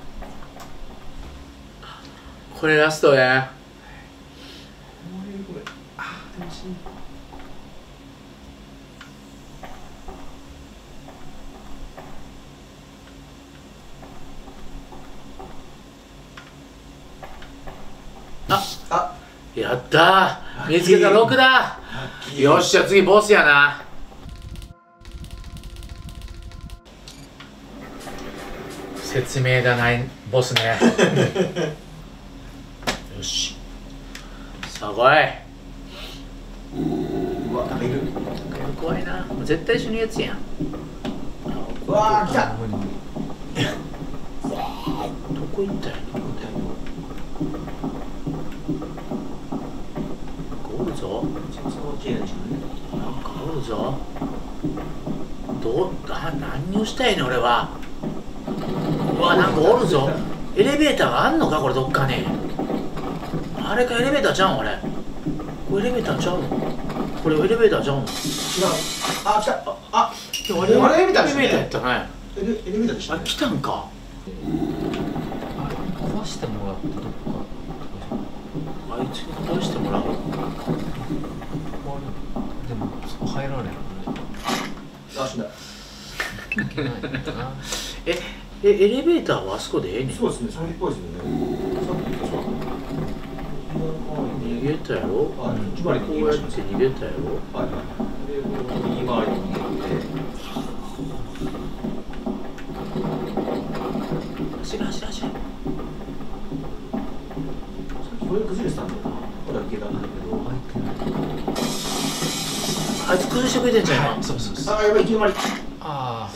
これラストや。あ、 あ、 やったー、見つけたろくだ。よっしゃ、次ボスやな。説明がないボスね。よし、さあ来い。 うわ、なんかいる。 怖いな、絶対死ぬやつやん。 うわー、来た。 無理無理どこ行ったんや。おるぞ。なんかおるぞ。どう、あ、何をしたいね俺は。うわ、なんかおるぞ。エレベーターがあんのかこれ、どっかに。あれか、エレベーターちゃうん俺。これエレベーターちゃうの。これエレベーターちゃうの。 違う。あ、来た。あ、 でもあれあれエレベーターですねエレベーターやったね。 エレエレベーターでしたあ、 ね。 来たんか。 あれ壊してもらってどっかあいつに壊してもらう。 壊れるでもそこ入られるねあ、死んだ。 いけないんだなえ、え、エレベーターはあそこでええねん。 そうですね、それっぽいですよね。さっき言ったそう。 逃げたやろ。 はいこうやって逃げたやろ。 はいはい。で、この右回りに逃げて。 走れ走れ走れ。 さっきこれ崩れてたんだよな。これはいけたんだけど。 開いてないあいつ崩してくれてんじゃん今。 そうそうそうあ、やばい、いきなり。 ああ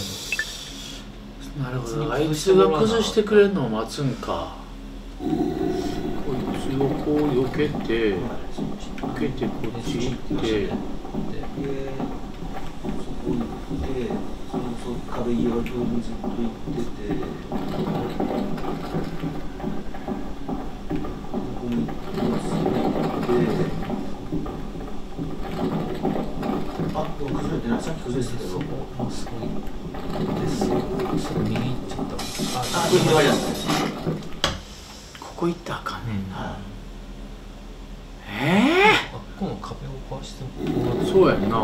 なるほどなるほど、あいつが崩してくれるのを待つんか。こいつをこう避けて、避けてこっち行って、 で、そこ行って、そのその壁際上にずっと行ってて、ここも行ってますね。あ、でも崩れてない。さっき崩れてたけど。 あすごいですすぐ右行っちゃったあ、これ左ですね。 ここ行ったらあかんねんな。 はえあっこの壁を壊してもえー、そうやんな。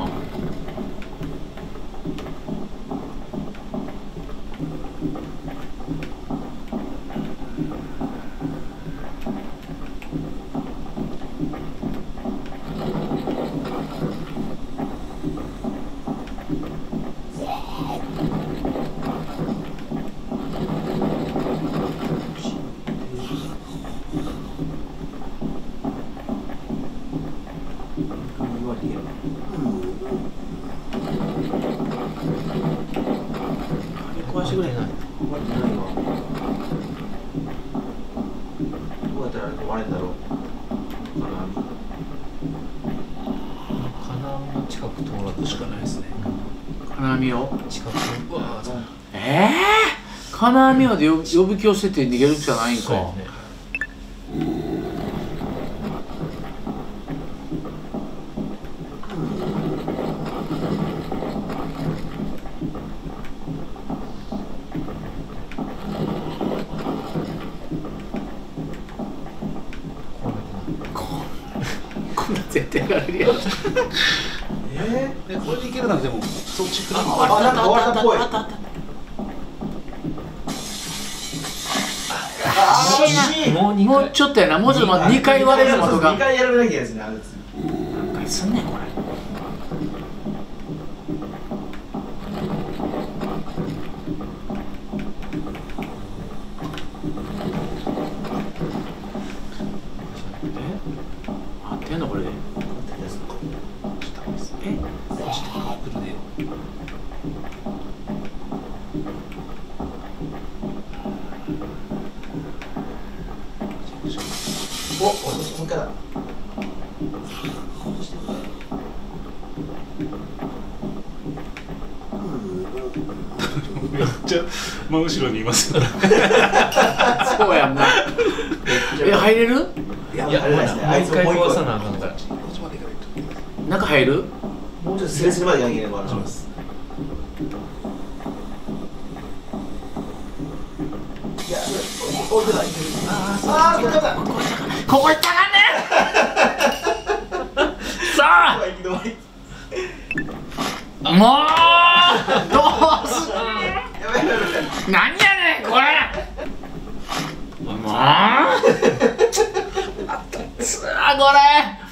壊してくれない。 い。壊れてないわ。どうやったら壊れるんだろう。金網。 金網の近く通らないしかないですね。金網を。 近くうわーええー、金網まで呼び寄せて逃げるしかないんか。 そうやねえー、これでいけるならでもそっち来るのあ、なんか終わったっぽい。 あったあった。 あ、惜しい。 もうにもうちょっとやな、もうちょっと待って、にかい割れる窓が二回やらなきゃいけないですね、あれです。 何回すんねんこれ。合ってんのこれで。えお、もう一回だ。 めっちゃ真後ろにいますよ。 そうやんな。え、入れる？ いや、 いや、 あれですね。あいつもう一回壊さもなあかんから。 こっちまで行かないと。 中入る？ うちょっとスレスレまでいかなきゃいけないから。 します。 いや、お、お、出ない。あー、これだ。 ここ行ったかんねん。さあ。 行き止まり。 もうどうすんの？ やばいやばいやばい。 何やねんこれ。もう。あったつらこれ。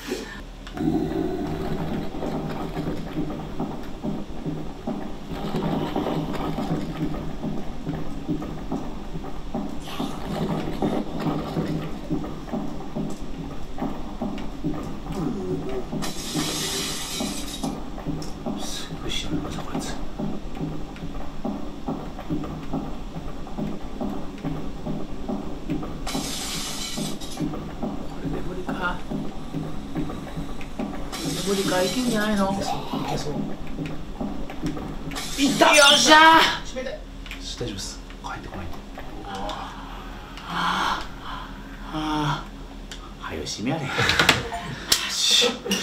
すぐ死ぬぞこいつ。無理か、いけんじゃないの？いった！よっしゃー！ 閉めて。 大丈夫です。帰ってこないと。 はあ、はよ閉めやれ。よし。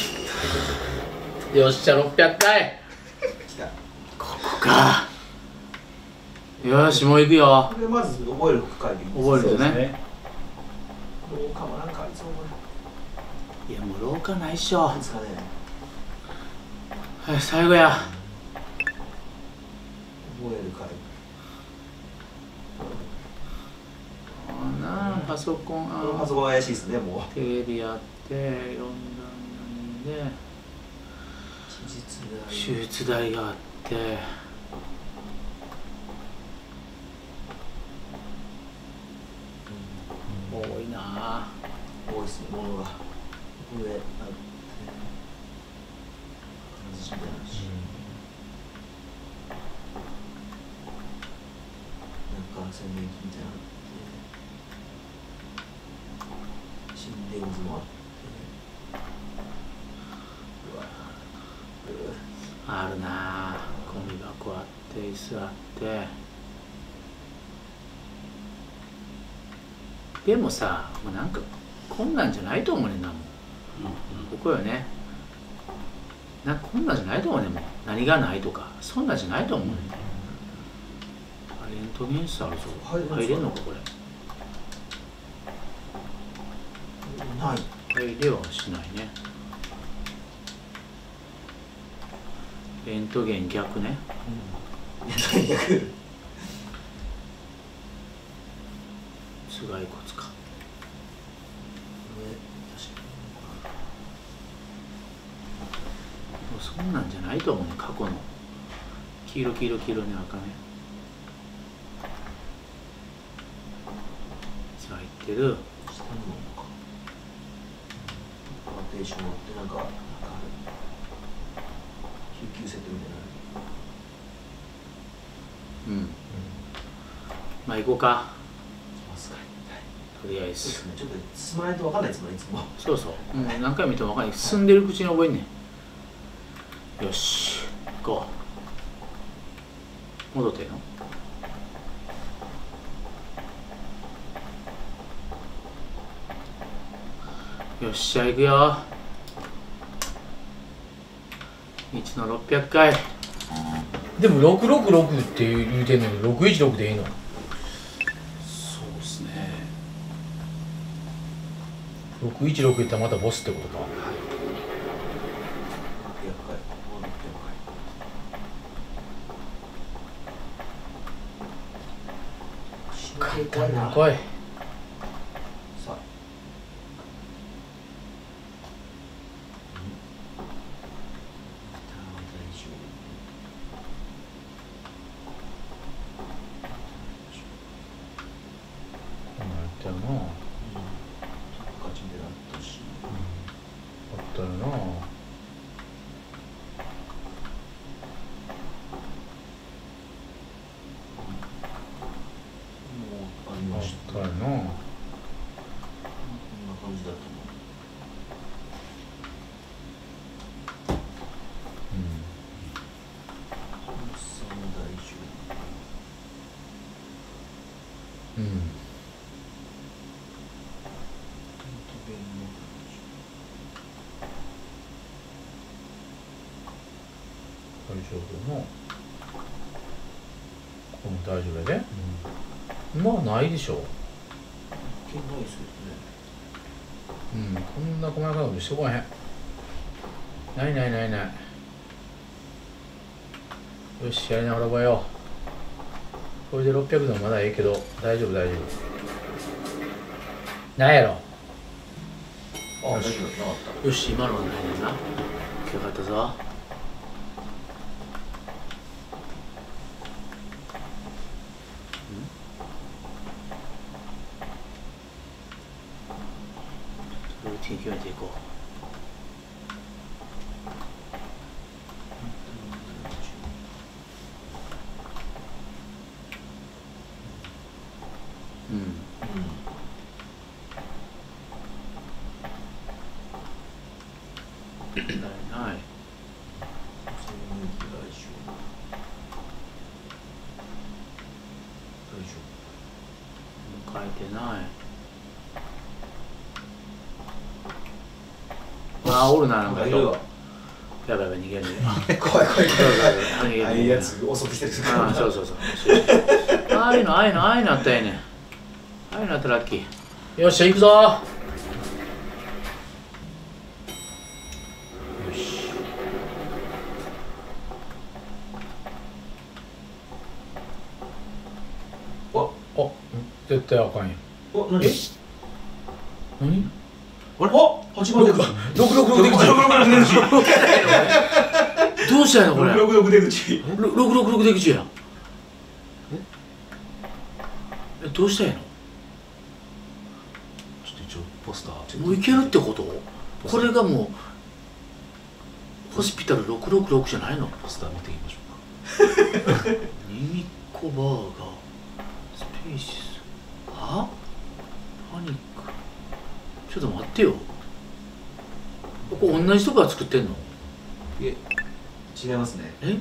よっしゃ、ろっぴゃっかい。 来た。 ここか。よし、もう行くよ。 これまず覚える回でいいですか。 覚えるとね。 廊下もなんかありそういや、もう廊下ないっしょ。 なんですかね。 はい、最後や。 覚える回。 あなあ、パソコン、 このパあソコン怪しいですね、もう。 テレビやって、いろんなので、手術台があって。多いなあ。 多いですね、ものが。上あって。話みたいなし。なんか洗面器みたいなのあって。心電図もあって。うわ。うあるなあ。ゴミ箱あって椅子あって。でもさ、もうなんかこんなんじゃないと思うねんな。もうここよね。なこんなんじゃないと思うねん。もう何がないとかそんなんじゃないと思うねん。あレントゲン室あるぞ。入れんのかこれ。 ない。 入れはしないね。レントゲン逆ね。 いや、とにかく。 頭蓋骨か。もうそんなんじゃないと思うね。過去の黄色黄色黄色に赤ね。さあ入ってる。 下にもか。パーテーションあってなんかなんかある。救急セットみたいな。 うん。まあ行こうか。 ますか。 とりあえず。 そうですね。ちょっと進まないと分かんないですもんね、いつも。 そうそう。うん、何回見ても分かんない。進んでる口に覚えんねん。よし。行こう。戻ってんの？よっしゃ行くよ。いちのろっぴゃっかい。でもろくろくろくって言うてんのにろくいちろくでいいの？ そうですね。 ろくいちろく言ったらまたボスってことか。 簡単な来い。 さあやったよな。 ガチでなったしあったよな。 もうありあっましたたよな。 こんな感じだと思うん。 うさん大丈夫うん。 弁も大丈夫な。この大丈夫やで。まあないでしょ。 いけないですけうん、こんな細かいことしてこへん。ないないないない。よし、やりながら覚えよう。これでろっぴゃくでもまだええけど、大丈夫大丈夫。なんやろ。 どねあ大丈夫なかったよし、今のはないねんな。よかったぞ。ルーティン決めていこう。うん。ないない。変えてない。あー、おるな、なんか人。やばいやばい、逃げる逃げる。 怖い怖い怖い逃げるああいうやつ襲ってきてるああ、そうそうそう。ああいうの、ああいうの、ああいうのあったらええねん。ああいうのあったらラッキー。よっしゃ、行くぞ。よし。 おあ、絶対あかんよ。 お何え何お八番出口六六六出口。どうしたんやのこれ。 六六出口。 六六六六出口や。え、どうしたんやの。 ちょっと一応ポスターもういけるってこと。これがもうホスピタルろくろくろくじゃないの。 ポスター見ていきましょうか。 ニミコバーガースペーシス。はパニック。ちょっと待ってよ。ここ同じとこが作ってんの。 いえ違いますねえ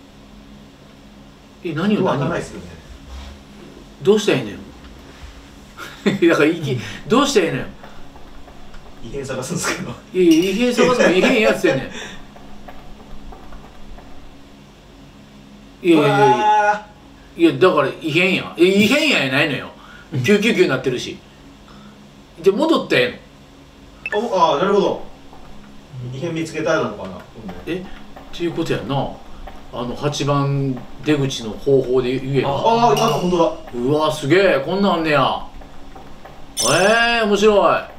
え、何をわか何をんないですよねどうしたらいいのよ。だからいきどうしたらいいのよ。 異変探すんですけどいやいや異変探すの異変やつやねん。いやいやいやいやいや、だから異変やん。え、異変ややないのよ。きゅうきゅうきゅうになってるし。じゃあ戻ったらええの。 おああなるほど異変見つけたのかなえっていうことやな。あのはちばん出口の方法で言えば。 ああ今本当だうわすげえ、こんなんあんねや。ええー、面白い。あ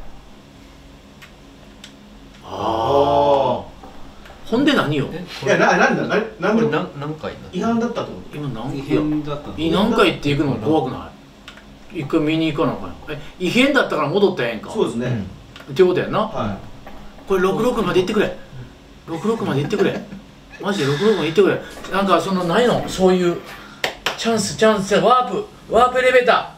あ。ほんで何よ。 えいやななんだななんでこれ何何回な違反だったってこと今何異いや変だったのい何回って行くのも怖くない。一回見に行かなあかんよ。え異変だったから戻ったらええんか。 そうですねってことやんな。 はこれろくろくまで行ってくれ。ろくろくまで行ってくれ。マジでろくろくまで行ってくれ。なんかそのないのそういうチャンスチャンスワープワープエレベータ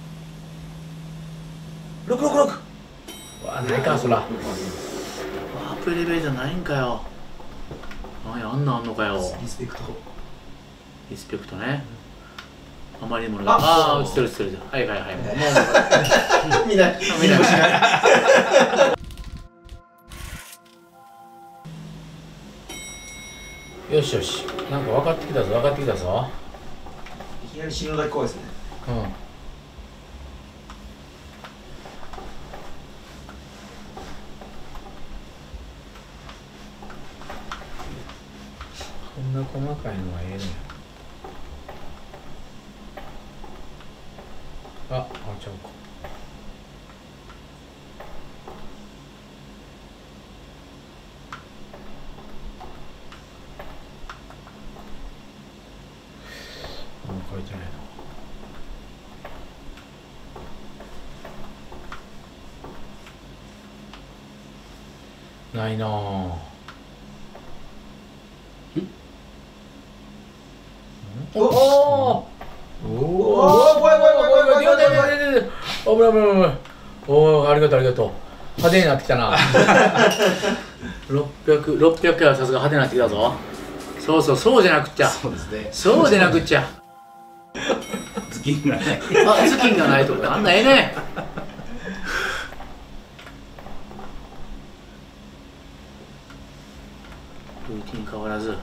ー。ろくろくろく。わあないかそら。ワープエレベーターないんかよ。なんやあんなんあんのかよ。 いリスペクトリスペクトね。あまりにもあああー映ってる映ってる。はいはいはい。もうもうみんなみんなよしよし、なんか分かってきたぞ分かってきたぞ。 いきなり死ぬだけ怖いですねうん。こんな細かいのはええねん。 あ、あちゃうか。あ、書いてないな。ないなぁ。おおおお怖い怖い怖い怖い怖い怖い怖い怖い怖い危ない危ない危ない。おおありがとうありがとう。派手になってきたな。ろっぴゃくろっぴゃく回はさすが派手になってきたぞ。そうそうそうじゃなくっちゃ。 そうですね。 そうでなくっちゃ。 ズキンがない。 あ、ズキンがないとかあんなええね。ルーティン変わらず。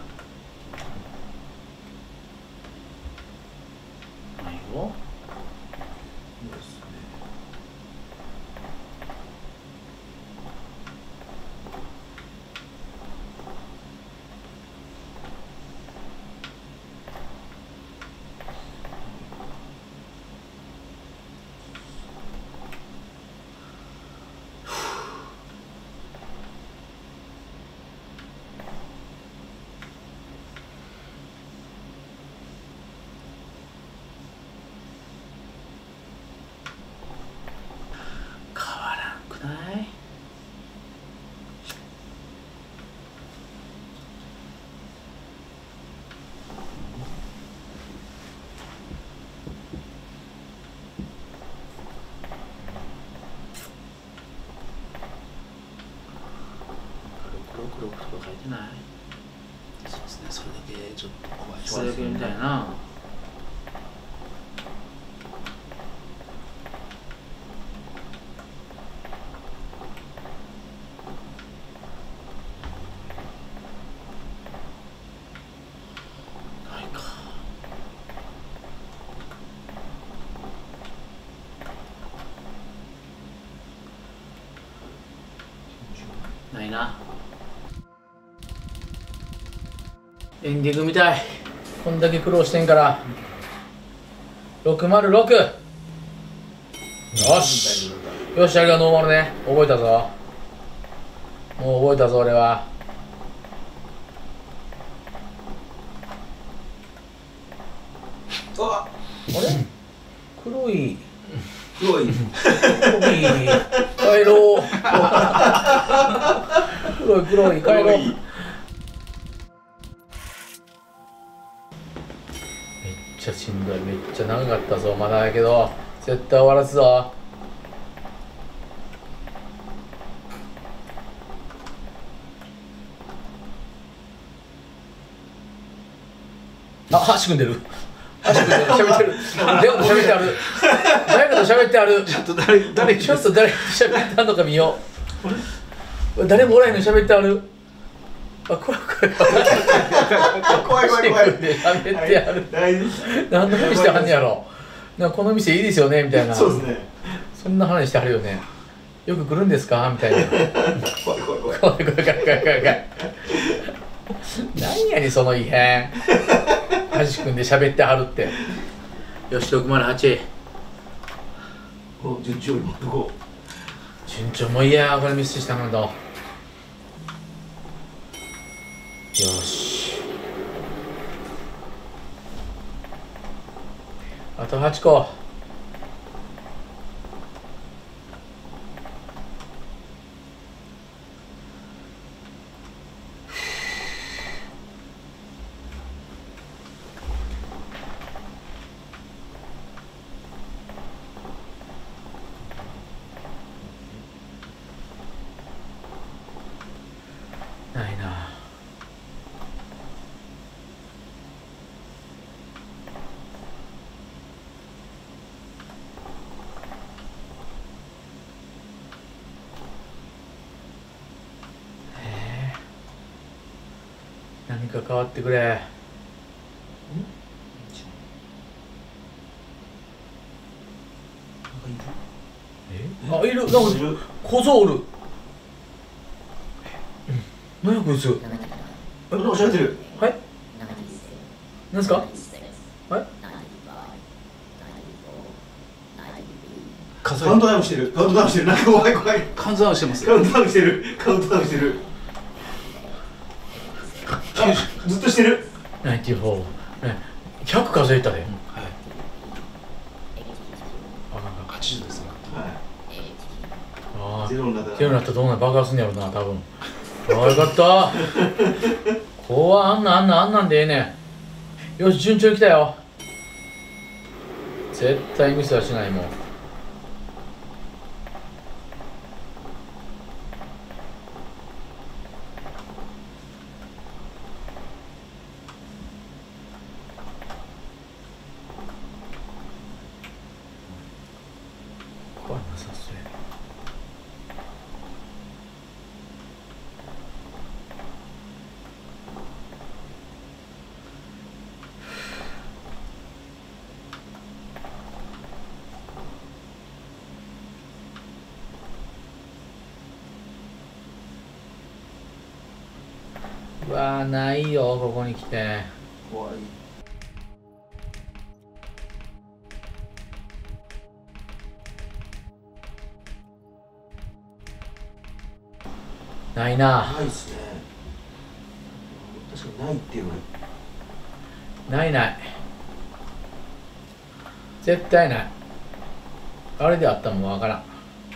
ろくろくとか書いてない。 そうですね。それだけちょっと怖い。 それだけみたいな。ないか。ないな。エンディングみたい。こんだけ苦労してんからろくまるろく。よしよし、あれがノーマルね。覚えたぞ。もう覚えたぞ俺は。 ああれ黒い黒い黒い帰ろう。黒い黒い帰ろう。めっちゃしんどい。めっちゃ長かったぞ。まだだけど絶対終わらすぞ。あ、足組んでる。足組んでる。喋ってる。レオと喋ってある。誰かと喋ってある。 ちょっと誰誰ちょっと誰と喋ってあるのか見よう。誰もおらへんのに喋ってある。あ、怖い怖い怖い。 怖い怖い怖い。 喋ってある。 大事。 何の話してはんねやろ。なんかこの店いいですよねみたいな。 そうですね。 そんな話してはるよね。よく来るんですかみたいな。 怖い怖い怖い。 怖い怖い怖い怖い怖い怖い。何やねんその異変。橋君で喋ってはるって。よしろくまるはち。 こう順調に持ってこう。 順調もいやこれミスしたなと。よし。あとはちこ。ないな。えー、何か変わってくれ。えあ、いる。なんか小僧おる。何やこいつ。 え、なんか喋ってる。 はい。なんですか。はい。 数カウントダウンしてるカウントダウンしてるなんか怖い怖いカウントダウンしてますカウントダウンしてるカウントダウンしてるあずっとしてるナインティフォー、ひゃく数えたで、 はいはちじゅうですねはああいゼロになったらゼロになったらどうなる爆発すんやろな多分ああよかった怖いあんなんあんなんあんなんでええねんよし順調に来たよ絶対ミスはしないもん怖いなさそれうわーないよここに来て怖いないなないっすね確かにないっていうのはないない絶対ないあれであったもんわからん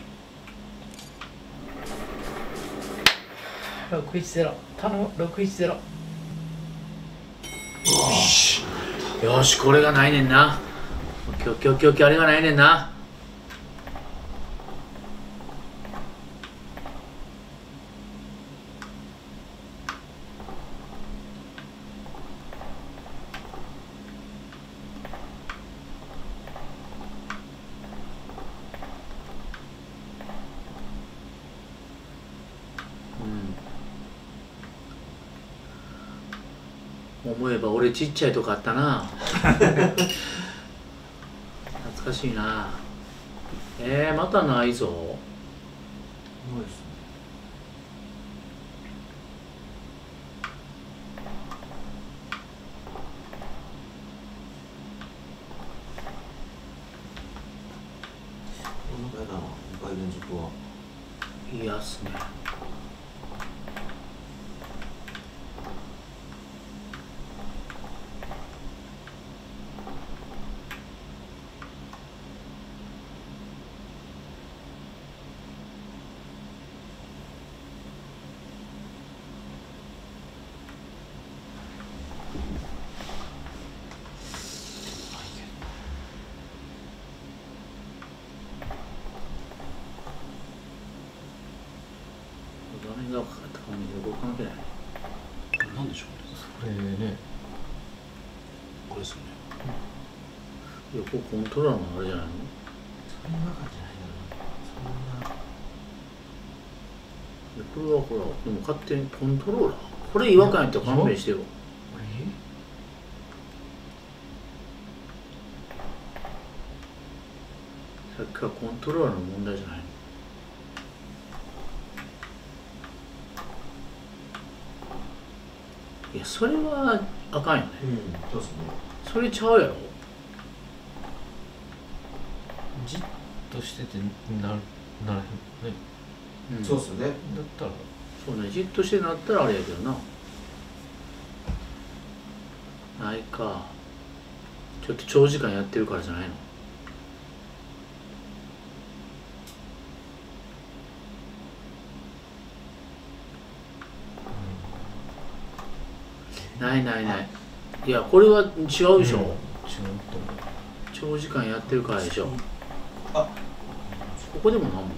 ろくいちゼロ頼むろくいちゼロよしこれがないねんなオッケーオッケーオッケーオッケーあれがないねんな思えば俺ちっちゃいとこあったな懐かしいなえー、またないぞないっすねなんかやだなにかい連続はいやっすね誰がかかったかによく関係ないなんでしょうねそれねこれですよね横コントローラーのあれじゃないのそんな感じじゃないだろうなこれはほらでも勝手にコントローラーこれ違和感やったら勘弁してよさっきはコントローラーの問題じゃないのいやそれはあかんよねうんそうっすねそれちゃうやろじっとしててなならへんねうんそうっすよねだったらそうねじっとしてなったらあれやけどなないかちょっと長時間やってるからじゃないのないないないいやこれは違うでしょ、 違うと思う長時間やってるからでしょあここでもなんも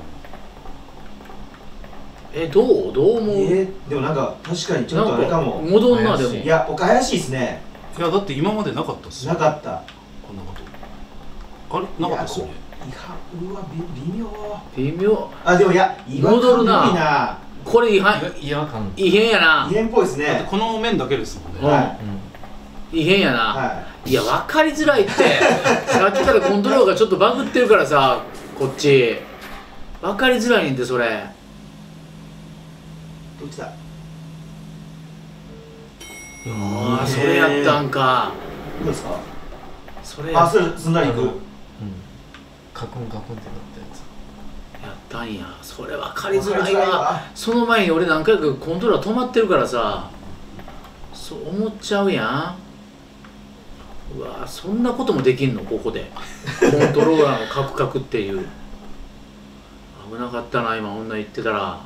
えどうどう思う、 えー、でもなんか確かにちょっとあれかも戻んなでも怪しいやおか怪しいっすねいやだって今までなかったっすよなかったこんなことあれなかったっすよねいやうわび微妙微妙あでもいや違和感戻るな多いなこれ違反違和感異変やな異変っぽいですねだってこの面だけですもんね、 うんは異変やな、 いはいいや分かりづらいってさっきからコントローラーがちょっとバグってるからさこっち分かりづらいねんてそれどっちだああそれやったんかどうですかそれやあそれすんなりいくうんカクンカクンってなったやつ。 やったんや。それ分かりづらいわ。その前に俺何回かコントローラー止まってるからさ、そう思っちゃうやん。うわ、そんなこともできんのここでコントローラーのカクカクっていう。危なかったな今女言ってたら。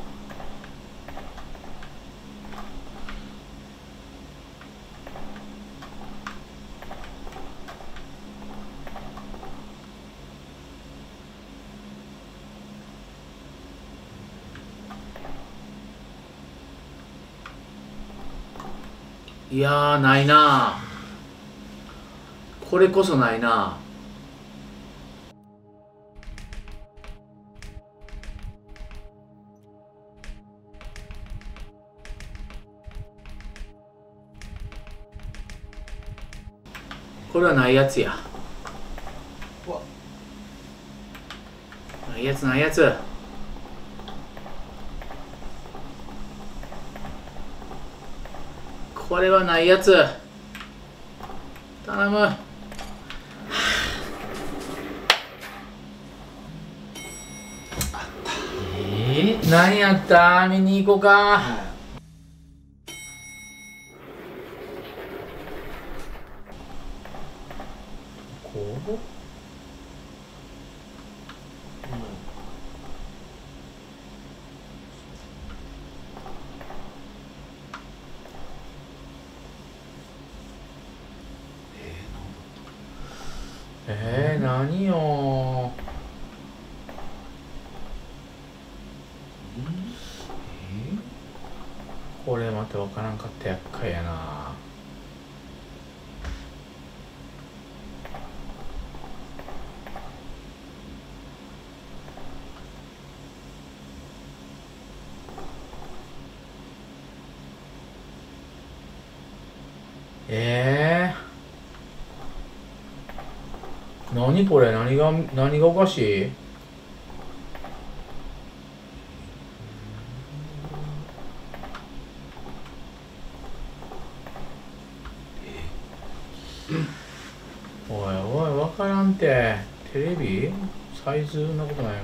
いやーないな。これこそないな。これはないやつや。ないやつないやつ。これはないやつ。頼む。えー、何やった？見に行こうか。こう？えー、何よー。これまた分からんかった厄介やな。えー、何これ、何が何がおかしい？おいおい、分からんて。テレビサイズなことないよ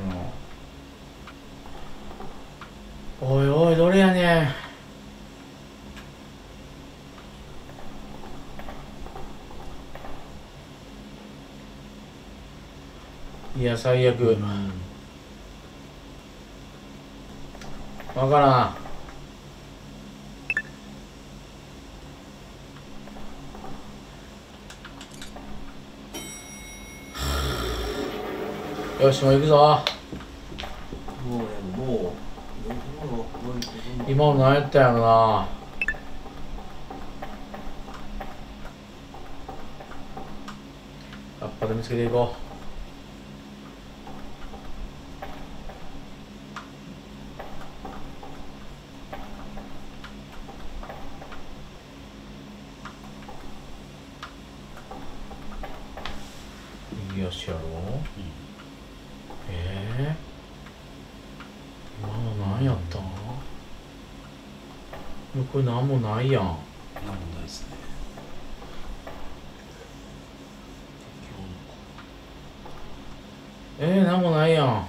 な。おいおい、どれやねん。いや最悪、うん、分からん。よしもう行くぞ。 もうもう今の何やったんやろな。やっぱで見つけていこう。右足やろ、うん、えー、今の何やったん？これ何もないやん。 何もないですね。 えー、何もないやん。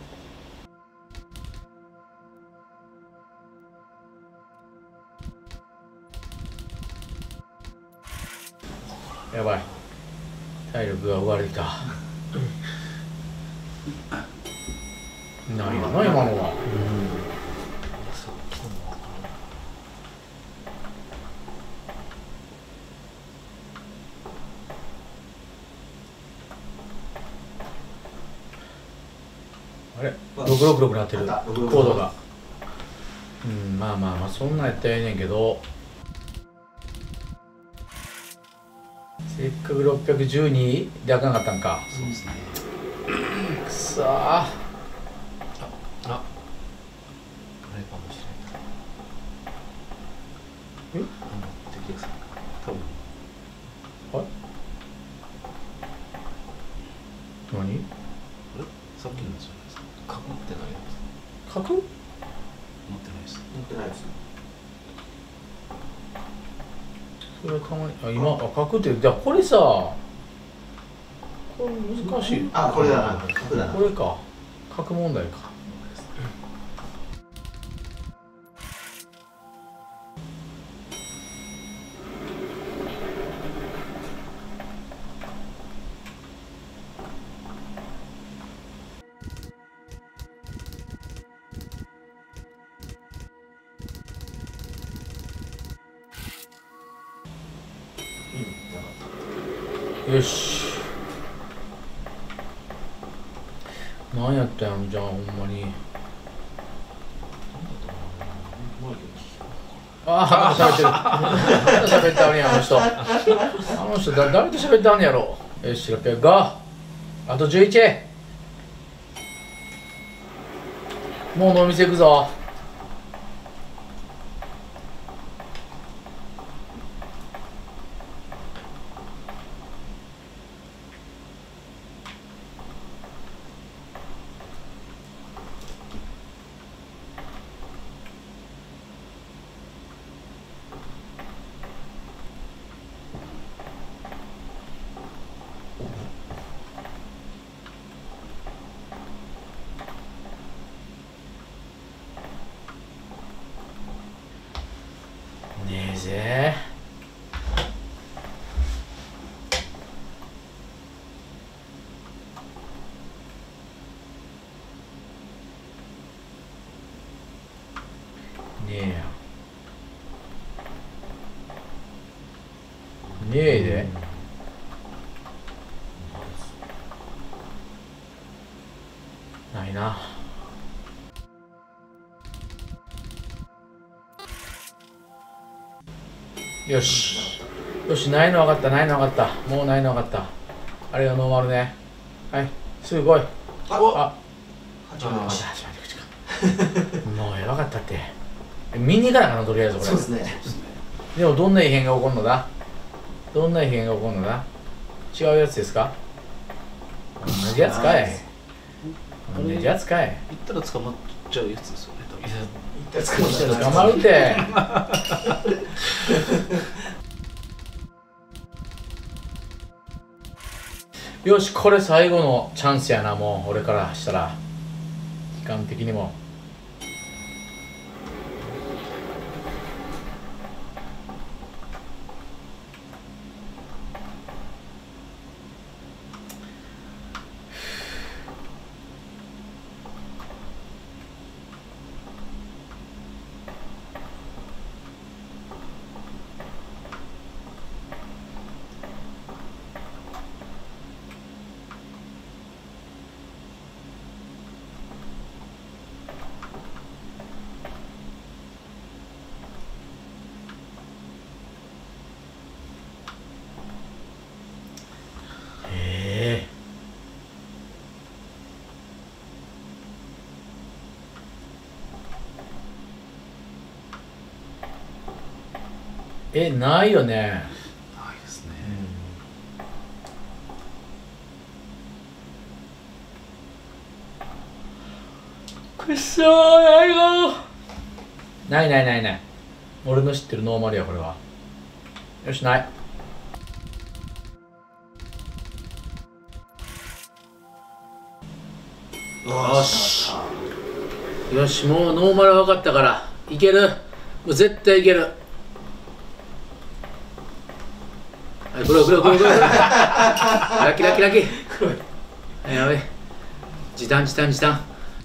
やばい、体力が奪われてきた。ないやな今のは。あれろくろくろくなってるコードが。うん、まあまあまあそんなんやったらええねんけど、せっかくろっぴゃくじゅうにであかんかったんか。 そうですね。 くそー。ああ、あれかもしれない。 え？ あの敵ですか。多分。 はい。何？ あれ？さっきのやつじゃないですか。かくってないです。 角？ 持ってないです。 持ってないです。 それはたまに、あ、今、あ、角って、じゃあこれさ、ここれ難しい。 あ、これだな、角だな。 これか。角問題か。よし。何やったんやろじゃあほんまに。ああ、喋ってる。喋ってあるやんあの人。あの人だ誰と喋ってあんねやろ。よし、ろっぴゃくご。あとじゅういち。もう飲み店行くぞ。ねえぜ。ねえや。ねえで。ないな。よし。よし、ないの分かった、ないの分かった。もうないの分かった。あれがノーマルね。はい、すぐ来い。 あ、 あ、 始まりました。 始まりました。もうええ分かったって。見に行かなあかんのとりあえずこれ。 そうですね。 でもどんな異変が起こるのだ。どんな異変が起こるのだ。違うやつですか。同じやつかい。同じやつかい。 行ったら捕まっちゃうやつですよね。多分一回使う捕まるって。よし、これ最後のチャンスやな。もう俺からしたら期間的にも。ええ、ないよね。 ないですね。 くっそー、ないよ。ないないないない。俺の知ってるノーマルやこれは。よし、ない。よし。よし、もうノーマル分かったからいける。もう絶対いける。はい、これこれこれこれ。ラッキーラッキーラッキー。やべえ。時短時短時短。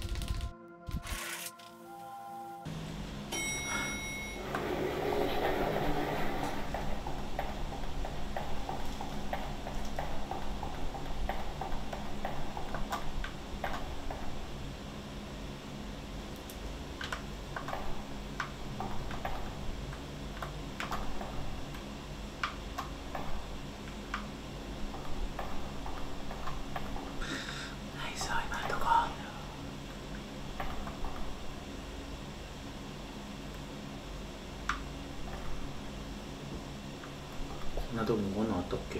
こんなとこにこんなんあったっけ。あ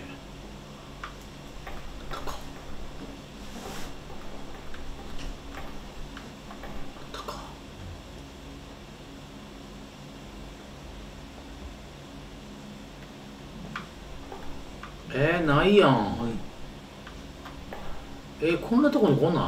ったか。あったか。えー、ないやん。 はい。 えー、こんなとこにこんなんあった？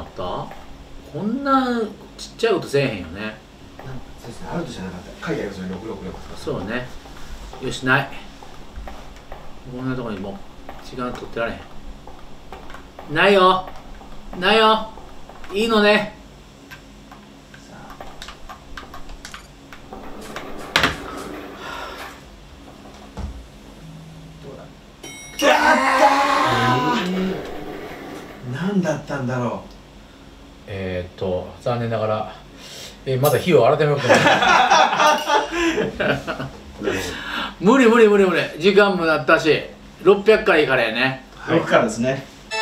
こんなちっちゃいことせえへんよね。 そうですね、あるとじゃなかった。書いてありますよね、ろくろくろく。 そうね。よし、ない。こんなとこにもう時間取ってられへん。ないよ。ないよ。いいのね。 何だったんだろう。 えー、っと残念ながら、えー、まだ火を改めようかな。無理無理無理無理、時間もなったしろっぴゃくからいいからやね。 ろくからですね。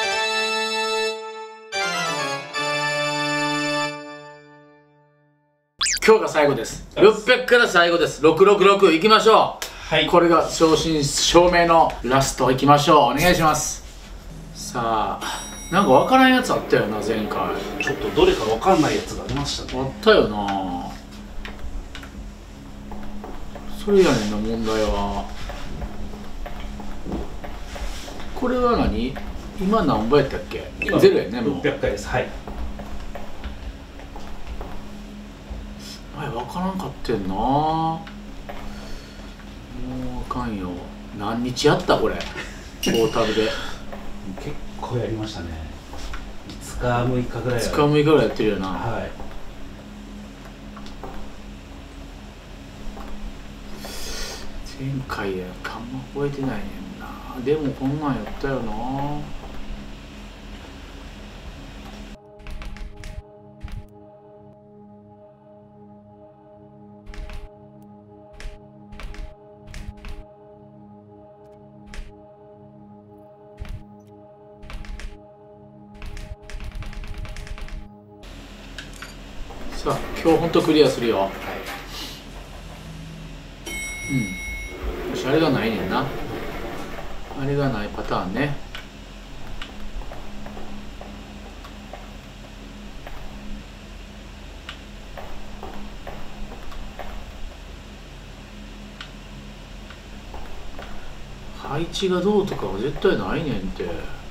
今日が最後です。ろっぴゃくから最後です。ろくろくろくいきましょう。 はい、 これが正真正銘のラストいきましょう。お願いします。さあ、なんか分からんやつあったよな、前回。 ちょっとどれか分かんないやつが出ましたね。 あったよな。それやねんな、問題は。これは何？今何倍やったっけ？ゼロやね、もう。 ろっぴゃっかいです。はい。 前分からんかってんな。もうあかんよ。何日やったこれ？トータルで。 結構やりましたね。いつかむいかぐらい。いつかむいかぐらいやってるよな。 はい。 前回やかあんま覚えてないねんな。でもこんなんやったよな。さあ、今日ほんとクリアするよ。はい、うん。よし、あれがないねんな。あれがないパターンね。配置がどうとかは絶対ないねんて。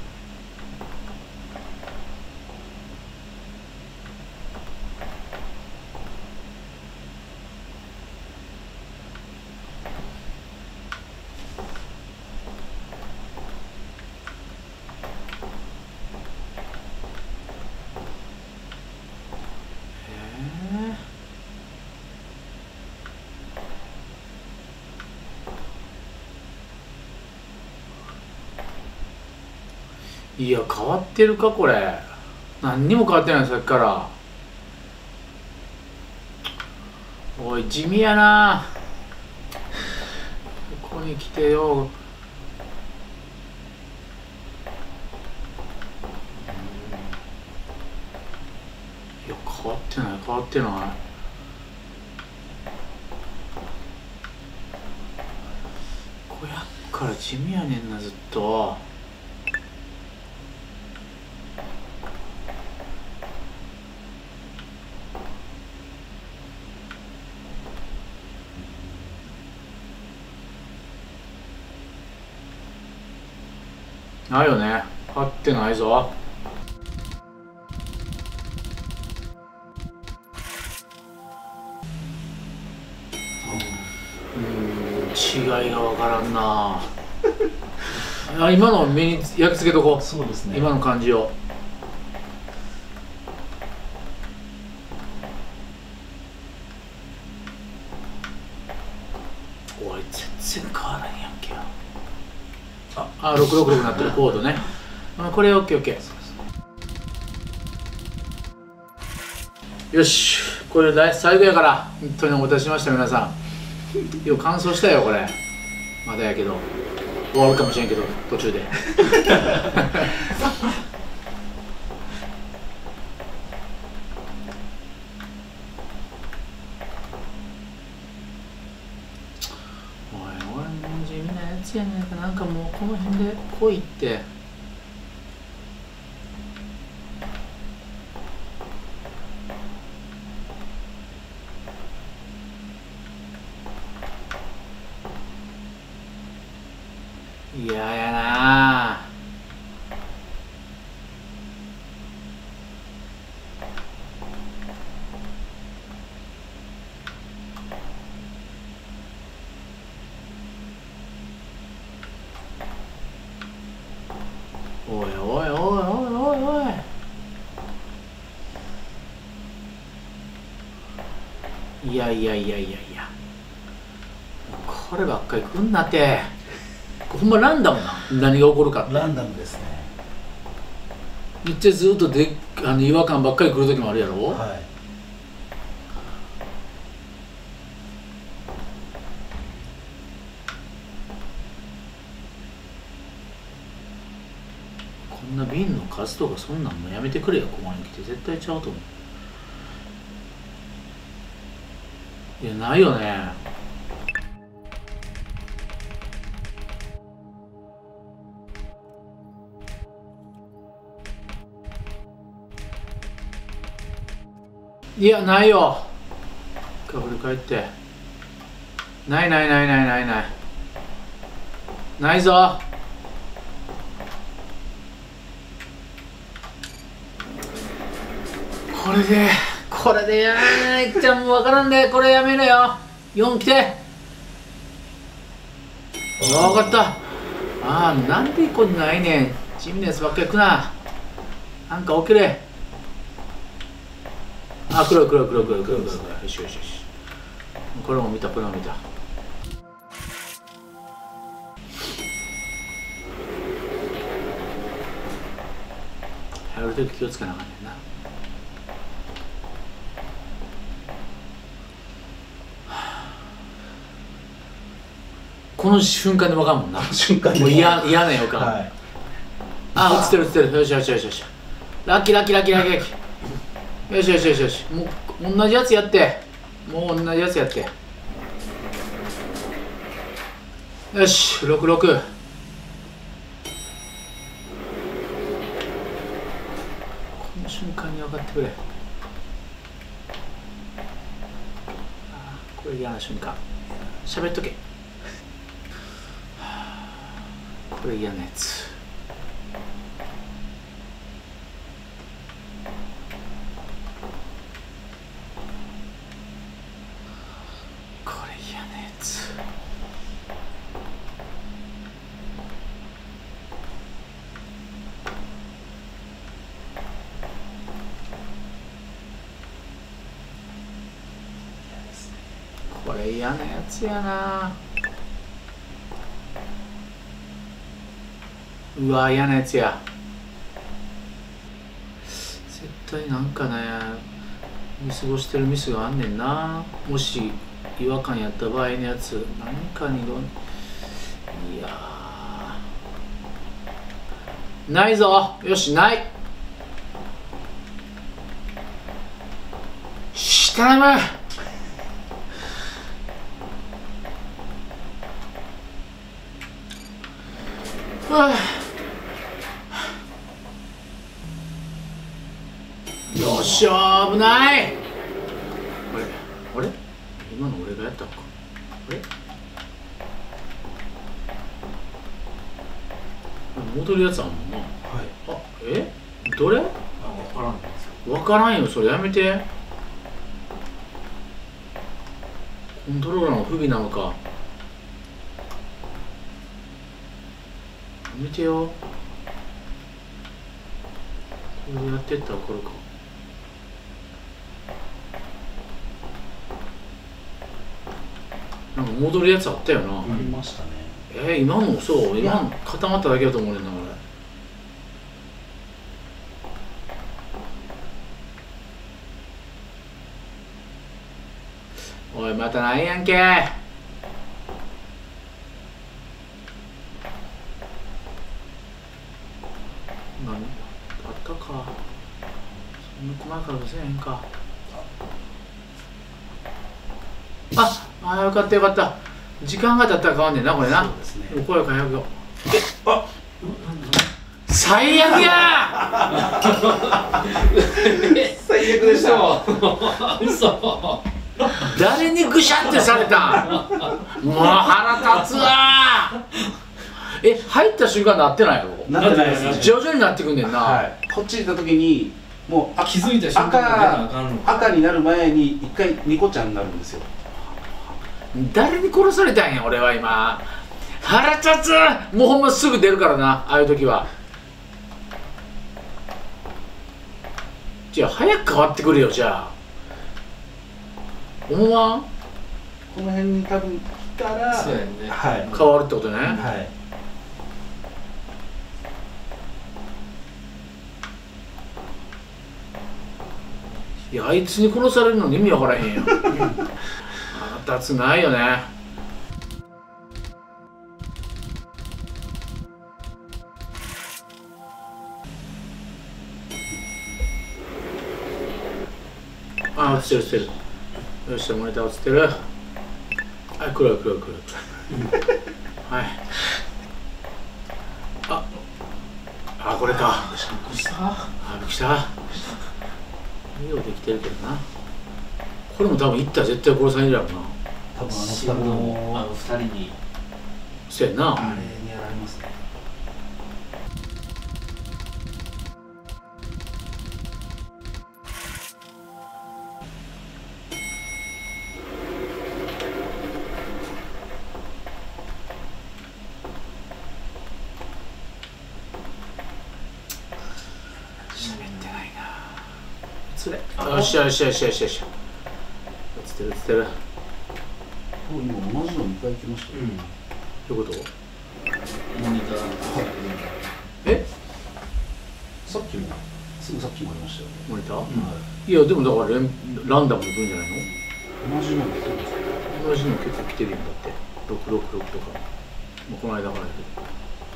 いや、変わってるかこれ。何にも変わってない、さっきから。おい、地味やな。ここに来てよ。いや、変わってない変わってない。こうやっから地味やねんな、ずっと。ないよね。合ってないぞ。うん、違いがわからんな。あ、今の目に焼き付けとこう。 そうですね。 今の感じを。おい、全然変わらんやんけよ。ああ、ろくろくろくなってるコードね。あ、これ オーケーオーケー。よし、これ最後やから本当にお待たせしました皆さん。よう完走したよこれ。まだやけど終わるかもしれんけど途中で。おい、俺も地味なやつやねんか。なんかもうこの辺で来いって。嫌やな。 おいおいおいおいおいおい。いやいやいやいやいや、こればっかり来んなって。ほんまランダムな、何が起こるかってランダムですね。 言ってずっとであの違和感ばっかり来る時もあるやろ。 はい。 こんな瓶の数とかそんなんもやめてくれよ。ここに来て絶対ちゃうと思う。いやないよね。いやないよ。かぶり返ってないないないないないないないぞ。これでこれでやめないっちゃもう分からんで、これやめろよ。よん来て。分かった。ああ、なんでこんないねん。地味なやつばっかり来な。なんか起きれ。あ、黒い黒い黒い黒い黒い黒い。よしよしよし。これも見た、これも見た。入るとき気をつけなあかんねんな。この瞬間で分かんもんな。 瞬間でもう嫌嫌な予感。 はい。 あ、落ちてる落ちてる。よしよしよしよし。ラッキーラッキーラッキーラッキーラッキー。よしよしよしよし。もう同じやつやって。もう同じやつやって。よし、ろくろく。この瞬間に分かってくれ。あ、これ嫌な瞬間。喋っとけ。これ嫌なやつ。これ嫌なやつ。これ嫌なやつやな。うわ、嫌なやつや。絶対なんかね、見過ごしてるミスがあんねんな。もし違和感やった場合のやつ、何かにどん、いやーないぞ。よし、ない。し頼む。はあ、よっしゃ、危ない。あれあれ、今の俺がやったのか。あれ戻るやつあんもんな。 はい。 あ、えどれ。 あ、分からんですよ。 分からんよ、それやめて。コントローラーの不備なのか。見てよ。これでやってったら分かるか。なんか戻るやつあったよな。 ありましたね。 えー、今のそう今の固まっただけだと思うねんな俺。おい、またなんやんけ。何あったか。そんな細かくせえへんか。ああ、よかったよかった。時間が経ったら変わんねんな、これな。 そうですね。 声を変えよう。え、あ、最悪や。 最悪でした。 嘘。 誰にぐしゃってされたん。もう腹立つわ。え、入った瞬間なってないやろ。 なってないですね。 徐々になってくんねんな。 はい。こっち行った時にもうあ気づいた瞬間に出なあかんの赤赤になる前に一回ニコちゃんになるんですよ。 誰に殺されたんや俺は今。腹立つ。もうほんますぐ出るからな、ああいう時は。 じゃあ早く変わってくるよ。じゃあ思わん？ この辺に多分来たらそうやねはい変わるってことね。 はいいや、あいつに殺されるのに意味わからへんよ。腹立つないよね。あ、落ちてる落ちてる。よっしゃ、モニター落ちてる。はい、黒い黒い黒い。はい。あ、あ、これか。 びっくりした。 あ、びっくりした。ようできてるけどな。これも多分行ったら絶対殺されるやろな。 多分あの新双子のあのの二人にそうやんな。 あれにやられますね。 喋ってないな。つれ。よっしゃよっしゃよっしゃよっしゃよっしゃ。落ちてる落ちてる。 お今同じのにかい来ましたよ。 どういうこと？ モニターえ？ さっきもすぐさっきもありましたよね。 モニター？ はいいやでもだからレンランダムで来るんじゃない同じのが来てますね。 の？同じの結構来てるんだって。ろくろくろくとか。もうこの間からだけど。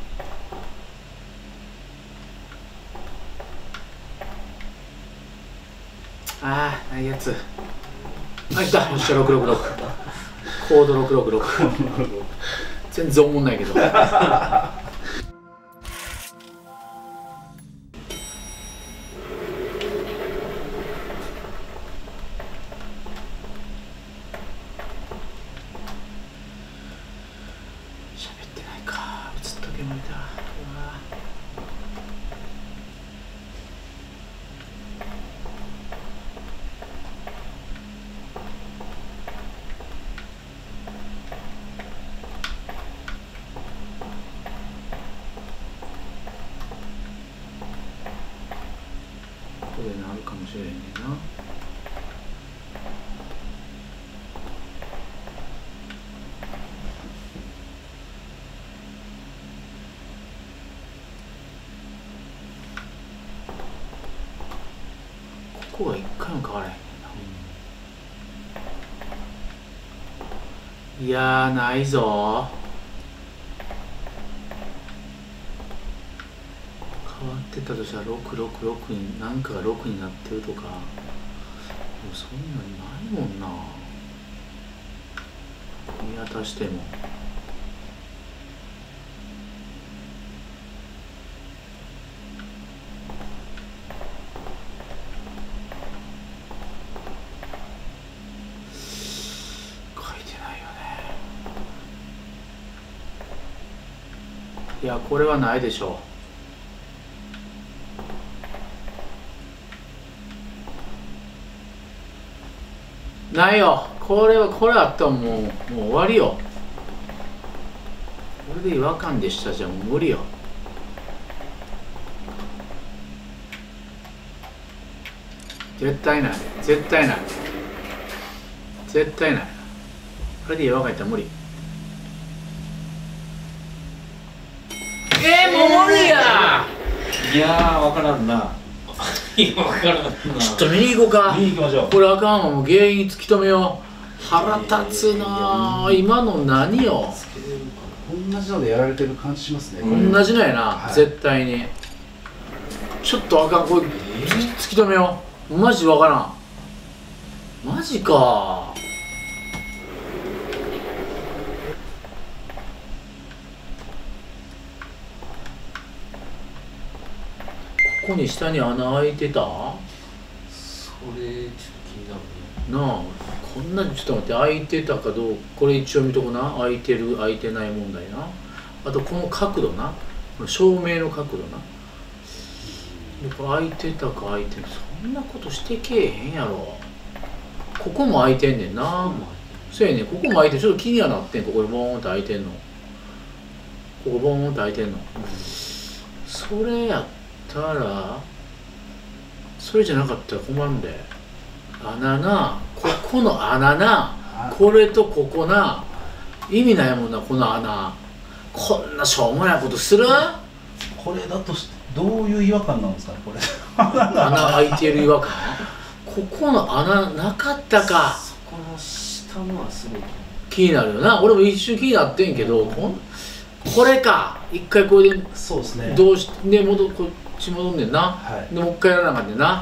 ああ、ないやつ。あ、来た。よっしゃ、ろくろくろく。コードろくろくろく。全然おもんないけど。喋ってないか。映っとけもいた。うわこれなるかもしれへんねんな。ここは一回も変わらへんねんな。いやー、ないぞー。変わってたとしたらろくろくろくに何かがろくになってるとか。でもそんなにないもんな。見渡しても。書いてないよね。いや、これはないでしょう。ないよ。これはこれあったらもうもう終わりよ。これで違和感でしたじゃもう無理よ。絶対ない絶対ない絶対ない。これで違和感いったら無理。えー、もう無理や。 いやー分からんな。 いや分からんな。 ちょっと見に行こうか。 見に行きましょう。 これあかんわ。もう原因突き止めよう。腹立つなあ。今の何よ。 同じのでやられてる感じしますね。 同じのやな、 はい絶対に。ちょっとあかん。これ突き止めよう。マジわからん。マジか。ここに下に穴開いてたなそれちょっと気になるね。 あ。こんなにちょっと待って、開いてたかどうか。これ一応見とこな。開いてる開いてない問題な。あとこの角度な。この照明の角度な。でこれ開いてたか開いてない。そんなことしてけえへんやろ。ここも開いてんねんな。そうやねん。ここも開いてん。ちょっと気にはなってん。ここでボーンって開いてんの。ここボーンって開いてんの。それやったらそれじゃなかったら困るんで。穴な、ここの穴な、これとここな、意味ないもんな、この穴。こんなしょうもないことする？ これだとしてどういう違和感なんですかねこれ。 穴開いてる違和感。ここの穴なかったか。 そこの下のはすごい気になるよな。俺も一瞬気になってんけど、こんこれか。一回これでそうですね。 どうしてで戻こっち戻んねんな。 はい。 でもう一回やらなあかんねんな。 はい。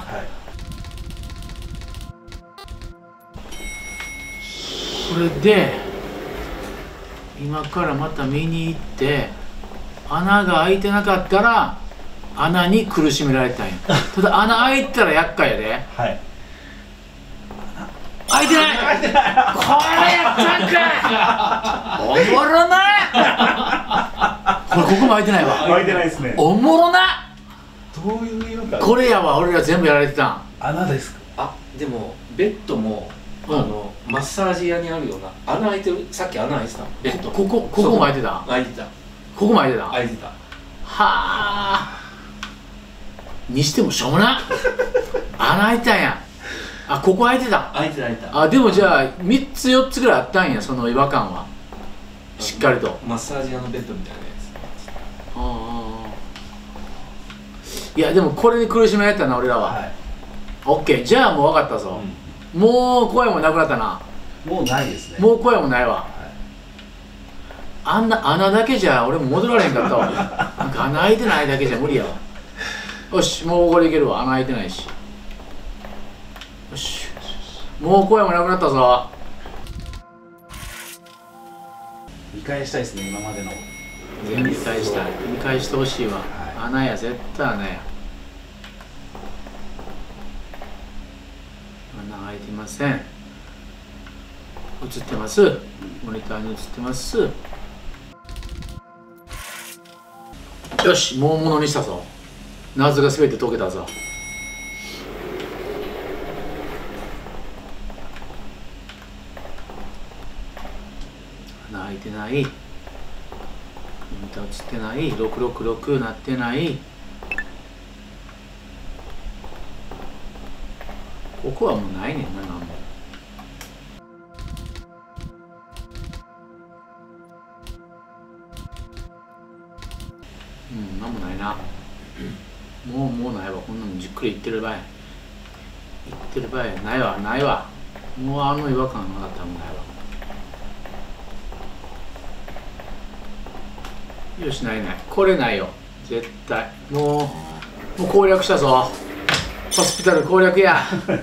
これで今からまた見に行って穴が開いてなかったら穴に苦しめられたんや。ただ穴開いたら厄介やで。 はい。 開いてない。これやったんかい。おもろな。これここも開いてないわ。 開いてないですね。 おもろな。 どういう違和感？ これやわ。俺ら全部やられてたん。 穴ですか？ あ、でもベッドもあのマッサージ屋にあるような穴開いてる。さっき穴開いてたベッド。 ここここも開いてた。 開いてた。 ここも開いてた。 開いてた。 はあ。にしてもしょうもな。穴開いたんや。あ、ここ開いてた。 開いてた開いてた。 あ、でもじゃあみっつよっつぐらいあったんや、その違和感は。しっかりと。 マッサージ屋のベッドみたいなやつ。 ああ。いやでもこれに苦しめられたな俺らは。 はい。 オッケー、じゃあもう分かったぞ。もう声もなくなったな。 もうないですね。 もう声もないわ。 はい。 あんな穴だけじゃ俺も戻られへんかったわ。なんか穴開いてないだけじゃ無理やわ。よし、もうこれいけるわ。穴開いてないし。よし、もう声もなくなったぞ。 見返したいですね今までの。 全部見返したい。見返してほしいわ。 はい、 穴や、絶対穴や。穴開いてません。映ってます。モニターに映ってます。よし、もうものにしたぞ。謎が全て解けたぞ。穴開いてない。モニター映ってない。ろくろくろくなってない。ここはもうないねんな、なんも。うん、なんもないな。もうもうないわ。こんなのじっくり言ってる場合。言ってる場合ないわ、ないわ。もうあの違和感なかったらもうないわ。よし、ないない。これないよ。絶対。もう、もう攻略したぞ。ホスピタル攻略や。よ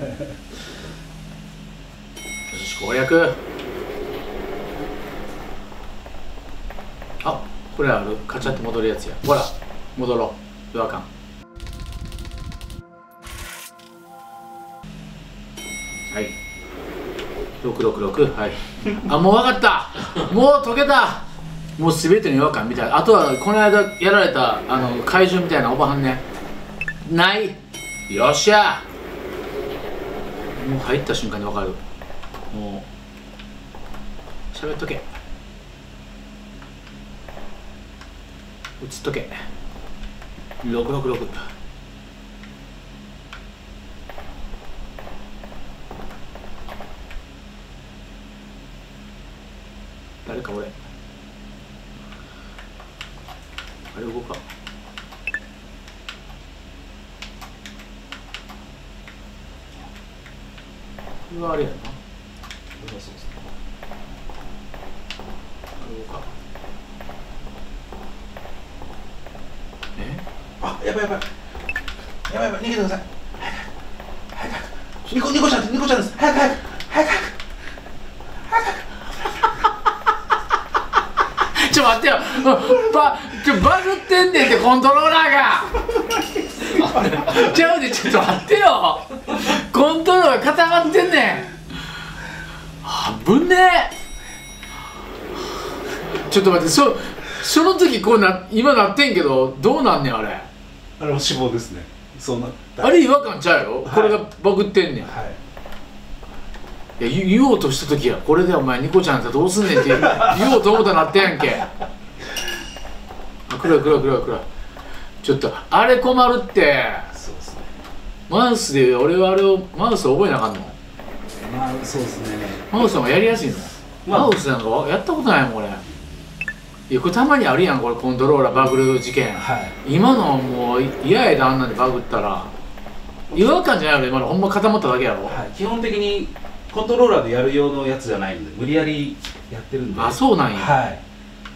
し、攻略。あ、これある。カチャって戻るやつや。ほら、戻ろう。違和感。はい。ろくろくろく、はい。あ、もう分かった。もう解けた。もうすべての違和感みたいな。あとはこの間やられたあの怪獣みたいなおばはんね。ない。よっしゃ。もう入った瞬間に分かる。もう喋っとけ。映っとけ。ろくろくろく。誰か俺。あれ動か。これはあれやな。これはそうですね。あれ動か。え？ あ、やばいやばい。やばいやばい、逃げてください。早く早く早く。ニコニコちゃん、ニコちゃんです。早く早く早く早く。 ちょ待ってよ。バちょバグってんねんってコントローラーが。ちゃうで、ちょっと待ってよ。コントローラー固まってんねん。あぶねえ。ちょっと待って、そその時こうな今なってんけどどうなんねんあれ。 あれは死亡ですね。そうなった。 あれ違和感ちゃうよ。これがバグってんねん。 はい。 いや言言おうとした時や、これでお前ニコちゃんってどうすんねんって言おうと思ったらなってやんけ。あ、暗い暗い暗い暗い。ちょっとあれ困るって。 そうですね。 マウスで俺はあれをマウス覚えなあかんの？ まあそうですね。 マウスの方がやりやすいの？ まあマウスなんかやったことないもん俺。いやこれたまにあるやんこれコントローラーバグる事件。 はい。 今のもう嫌やであんなんでバグったら違和感じゃないやろ今のほんま固まっただけやろ。 はい、基本的にコントローラーでやる用のやつじゃないんで無理やりやってるんで。 あそうなんや。 はい。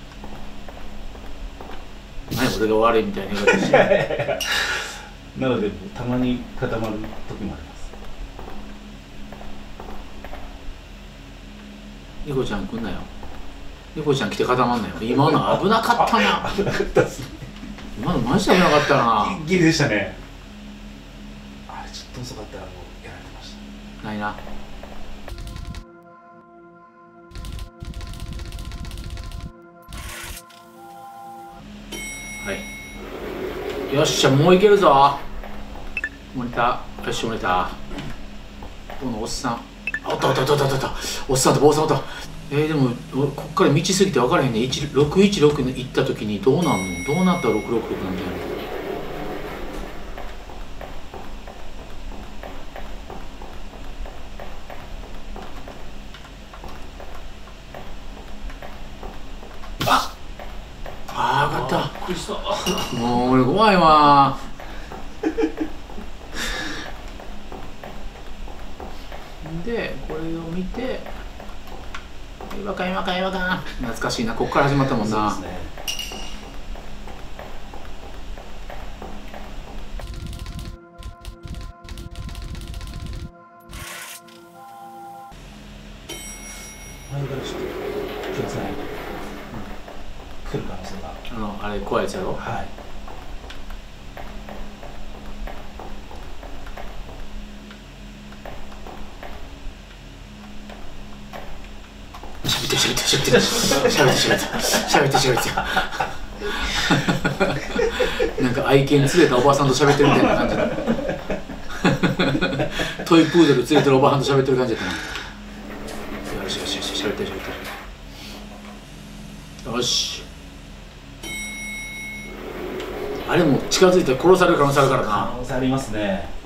何俺が悪いみたいな言い方してなのでたまに固まる時もあります。 ニコちゃん来んなよ。ニコちゃん来て固まんなよ。今の危なかったな。 危なかったですね。 今のマジで危なかったな。 ギリギリでしたね。あれちょっと遅かったらもうやられてました。 ないな。はいよっしゃもういけるぞ。モニターよしモニターこのおっさんあおったおったおったおったおったおっさんと坊さんおった。えー、でもこっから道過ぎて分からへんね。ろくいちろくに行った時にどうなんの？どうなったらろくろくろくなんだよ。ああ分かった。 びっくりした。 もう俺怖いわでこれを見て今か今か今か懐かしいな。ここから始まったもんな。 そうですね。前からちょっと気をつけないと来る可能性が。 あのあれ怖いやつやろ。 はい。 しゃべってしゃべってしゃべってしゃべってしゃべってしゃべってしゃべってなんか愛犬連れたおばさんとしゃべってるみたいな感じだトイプードル連れてるおばさんとしゃべってる感じだったな。よしよしよししゃべってるしゃべってる。よしあれも近づいたら殺される可能性あるからな。 可能性ありますね。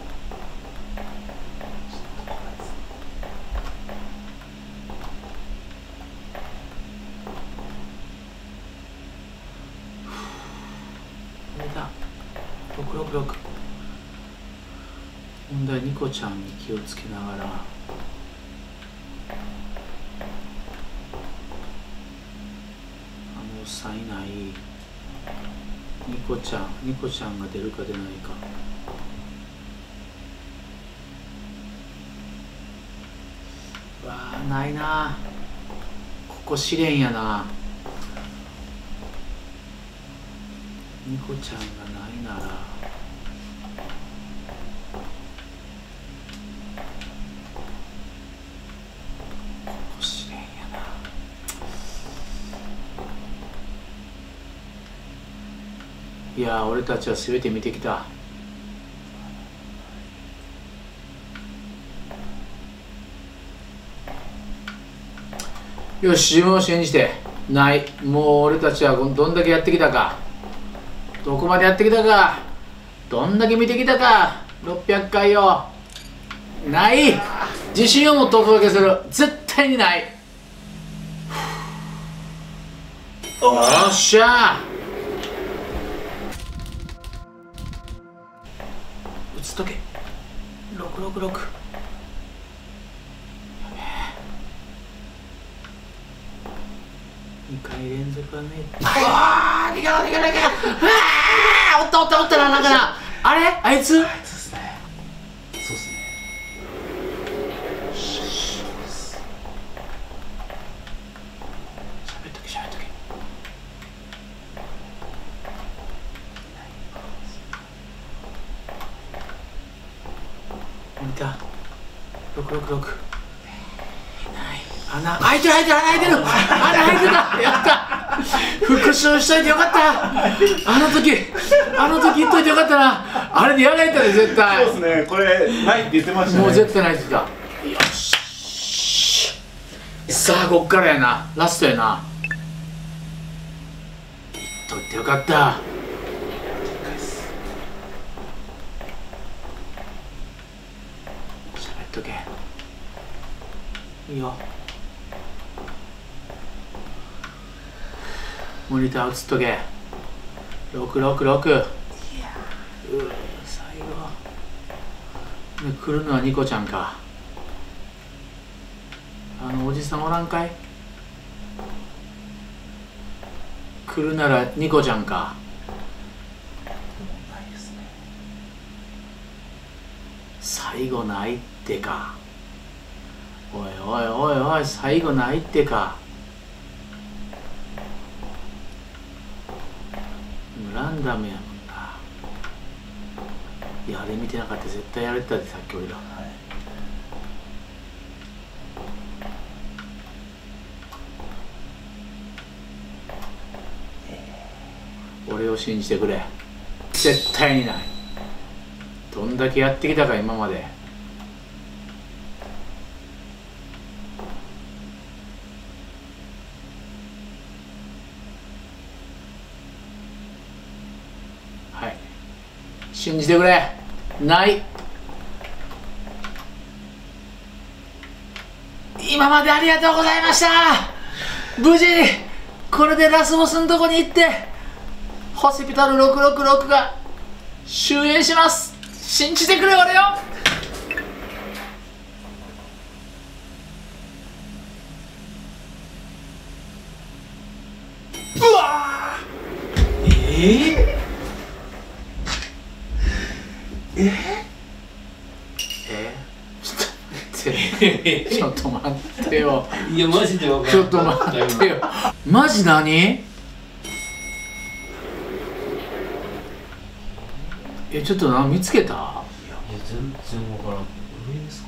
ろくろくろく問題ニコちゃんに気をつけながらあのおっさんいない。ニコちゃんニコちゃんが出るか出ないか。わあないな。ここ試練やな。ニコちゃんがないならここ試練やな。いやー俺たちは全て見てきた。よし自分を信じてない。もう俺たちはどんだけやってきたか、どこまでやってきたか、どんだけ見てきたか。ろっぴゃっかいよ。ない。自信を持ってお届けする。絶対にない。よっしゃ打つとけ。ろくろくろくにかい連続はね。ああ逃げろ逃げろ逃げろ。ああおったおったおったな。なんかなあれあいつあいつですね。そうですね。 しゃべっとけしゃべっとけ。見たろくろくろく穴開いてる開いてる穴開いてる穴開いてた。やった復讐しといてよかった。あの時あの時言っといてよかったな。あれでやられたで絶対。 そうですね。これないって言ってましたね。 もう絶対ないって言ってた。よしさあこっからやな。ラストやな。言っといてよかった。 とけ。いいよ。モニター映っとけ。ろくろくろく。うわ最後で来るのはニコちゃんか。あのおじさんおらんかい。来るならニコちゃんか。 ないですね。 最後ないってか。おいおいおいおい、最後ないってか。ランダムやもんな。いやあれ見てなかったら絶対やれてたでさっき俺ら。 はい俺を信じてくれ。絶対にない。どんだけやってきたか今まで。はい、信じてくれ。ない。今までありがとうございました。無事これでラスボスのとこに行ってホスピタルろくろくろくが終焉します。信じてくれ俺よ。うわー、えー、えー、えー、ちょっと待ってよ。 いやマジで分かちょっと待ってよ。マジ何？え、ちょっとな、見つけた？ いや全然分からん。上ですか？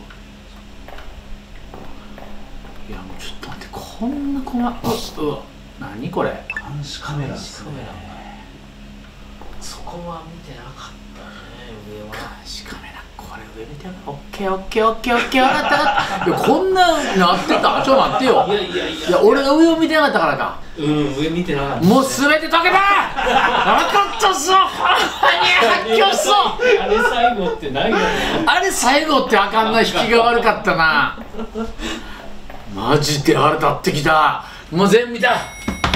いやもうちょっと待って、こんな細かい。うわ、何これ？ 監視カメラですね。 そこは見てなかったね、上は。 監視カメラ、これ上見てなかった。オッケーオッケーオッケーオッケー、分かった分かった。いやこんなんなってた？ちょっと待ってよ。 いやいやいやいや俺が上を見てなかったからか。 うん、上見てなかった。 もうすべて解けた。分かったぞ。発狂しそう。 あれ最後って何やねん。 あれ最後ってあかんな、引きが悪かったな。マジで腹立ってきた。もう全部見た。よ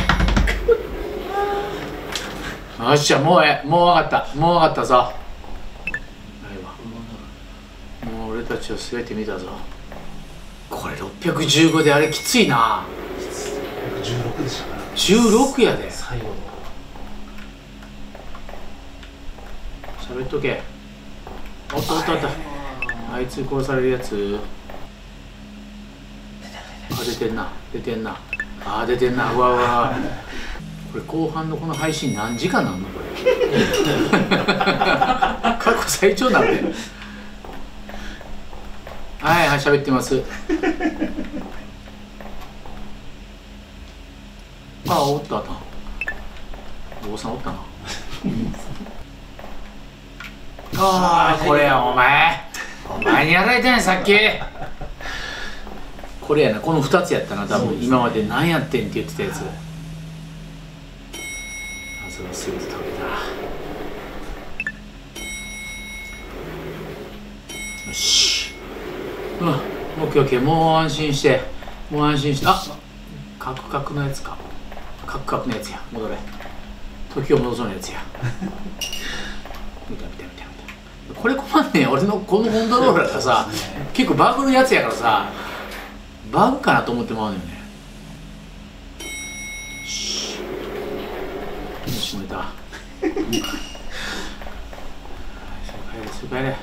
っしゃ、もうええ、もう分かった、もう分かったぞ。ないわ。もう俺たちは全て見たぞ。これろっぴゃくじゅうごであれきついな。 じゅうろくでしたから。 じゅうろくやで。 最後の喋っとけ。おっとおっとおっと。あいつ殺されるやつ。あ、出てんな、出てんな。あ、出てんな。うわうわ。これ後半のこの配信何時間なんのこれ。過去最長なんで。はいはい、喋ってます。あ、おったあった。お坊さんおったな。ああ、これやお前。お前にやられたんやさっき。これやな、このふたつやったな多分。今まで何やってんって言ってたやつ。謎がすぐ解けた。よし。うん、オッケーオッケー、もう安心して、もう安心して。あ、カクカクのやつか。カクカクのやつや。戻れ。時を戻そうのやつや。見た見た見た見た。これ困んねえ。俺のこのコントローラーがさ、結構バグるやつやからさ、バグかなと思ってまうのよね。よし。閉めた。帰れ、すぐ帰れ。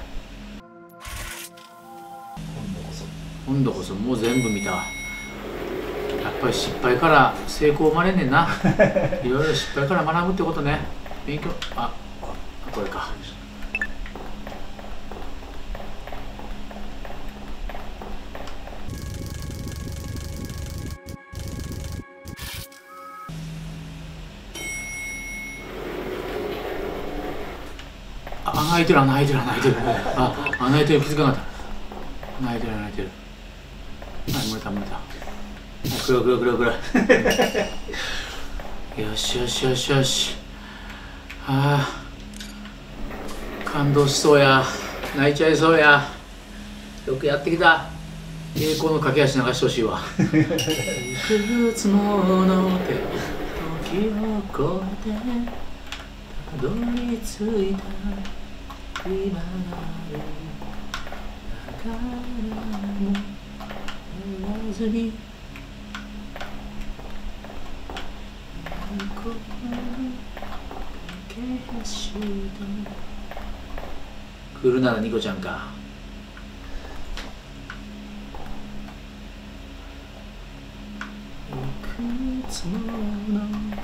今度こそもう全部見たわ。やっぱり失敗から成功生まれんねんな。いろいろ失敗から学ぶってことね。勉強、あ、これか。あ、穴開いてる、穴開いてる、穴開いてる。あ、穴開いてる、気づかなかった。穴開いてる、穴開いてる。はい、漏れた漏れた。くるくるくるくる。よしよしよしよし。はあ、感動しそうや。泣いちゃいそうや。 よくやってきた。栄光の駆け足流してほしいわ。いくつもの手時を越えてたどり着いた今があるだからも言わずにこの駆け足と来るならニコちゃんか。いくつもの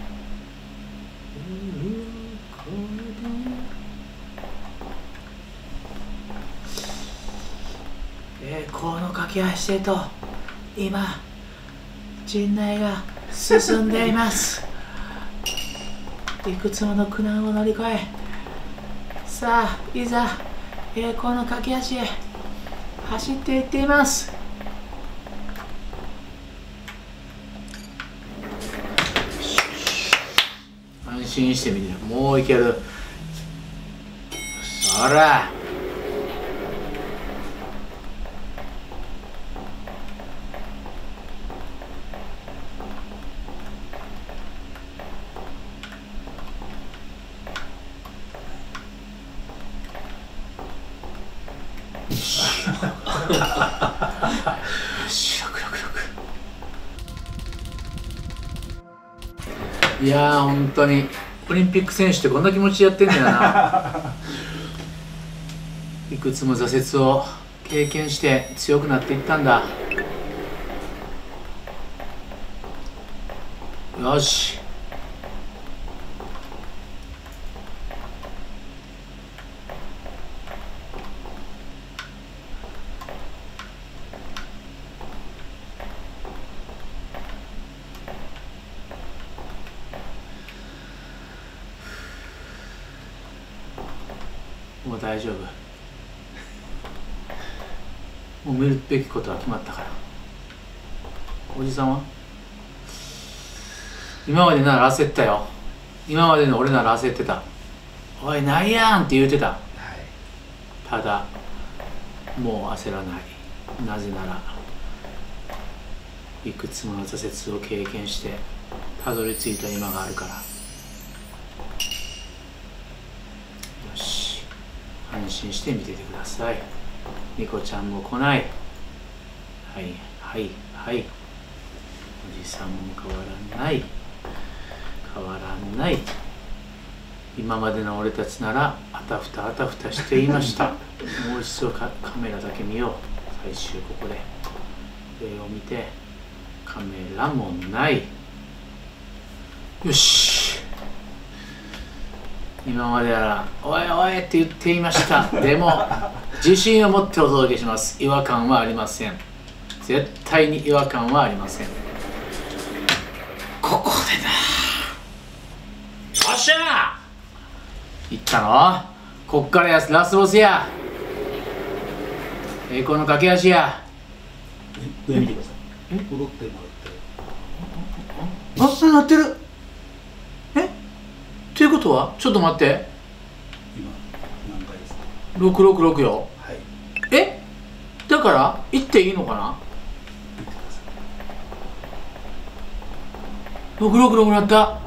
夜を越えて栄光の駆け足へと今陣内が進んでいます。いくつもの苦難を乗り越え、さあいざ栄光の駆け足へ走っていっています。安心してみて、もういける。そらいやー本当にオリンピック選手ってこんな気持ちでやってんだよな。いくつも挫折を経験して強くなっていったんだ。よしもう大丈夫。もう見るべきことは決まったから。おじさんは今までなら焦ったよ。今までの俺なら焦ってた。おいなんやんって言うてた、はい、ただもう焦らない。なぜならいくつもの挫折を経験してたどり着いた今があるから。よし安心して見ててください。ニコちゃんも来ない。はいはいはい。おじさんも変わらない。変わらない。今までの俺たちならあたふたあたふたしていました。もう一度カメラだけ見よう。最終ここで上を見てカメラもない。よし今までなら「おいおい」って言っていました。でも自信を持ってお届けします。違和感はありません。絶対に違和感はありません。ここでだ。よっしゃーいったの。こっからやラスボスや。栄光の駆け足や。 上見てください。戻ってもらって。 あ、そうなってる。えということはちょっと待って。 今何回ですか。 ろくろくろくよ。 はい。 えだから行っていいのかな。 見てください。 ろくろくろくなった。あ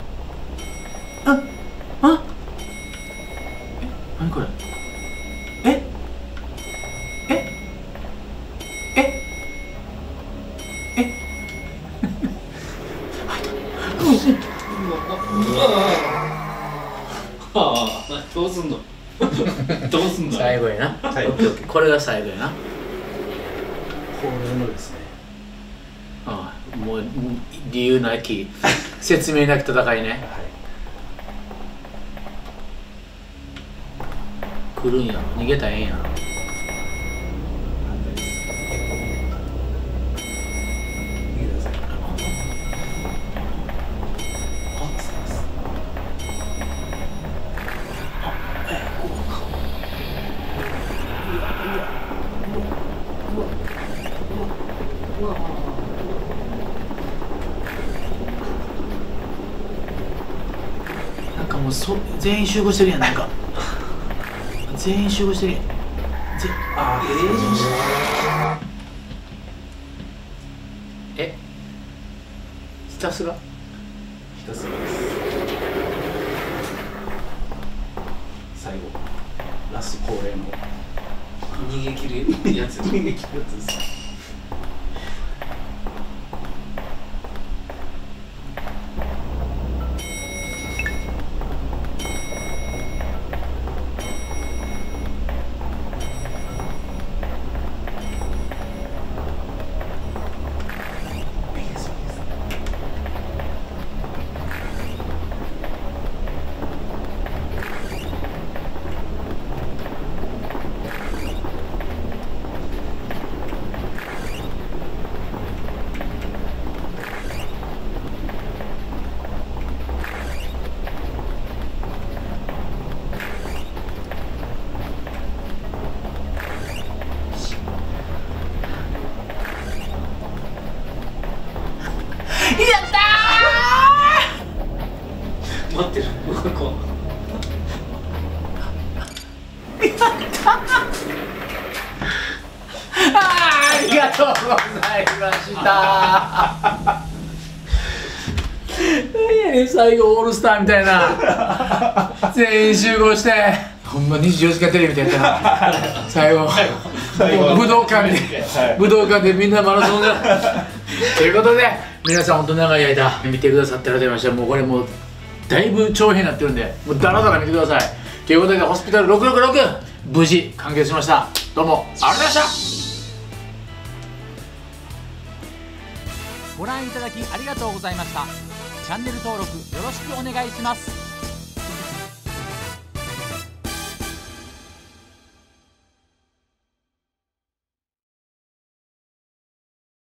あえ何これ。ええええああどうすんのどうすんの最後やな。 はい。 これが最後やな。 これのですね。 ああもう理由なき説明なき戦いね。 はい。 来るんやろ。逃げたらええんやろ。 見てください。 なんかもうそ全員集合してるやん。なんか全員集合してるやん。ぜあー、ええたすらひたすらです最後ラスト恒例の逃げ切るやつ逃げ切るやつです。 待ってる向こうありがとうございました何やねん最後オールスターみたいな全員集合してほんまにじゅうよじかんテレビみたいな最後武道館で武道館でみんなマラソンがということで皆さん本当長い間見てくださってありがとうございました。もうこれもうだいぶ長編になってるんでもうダラダラ見てくださいということでホスピタルろくろくろく無事完結しました。どうもありがとうございました。 ご覧いただきありがとうございました。チャンネル登録よろしくお願いします。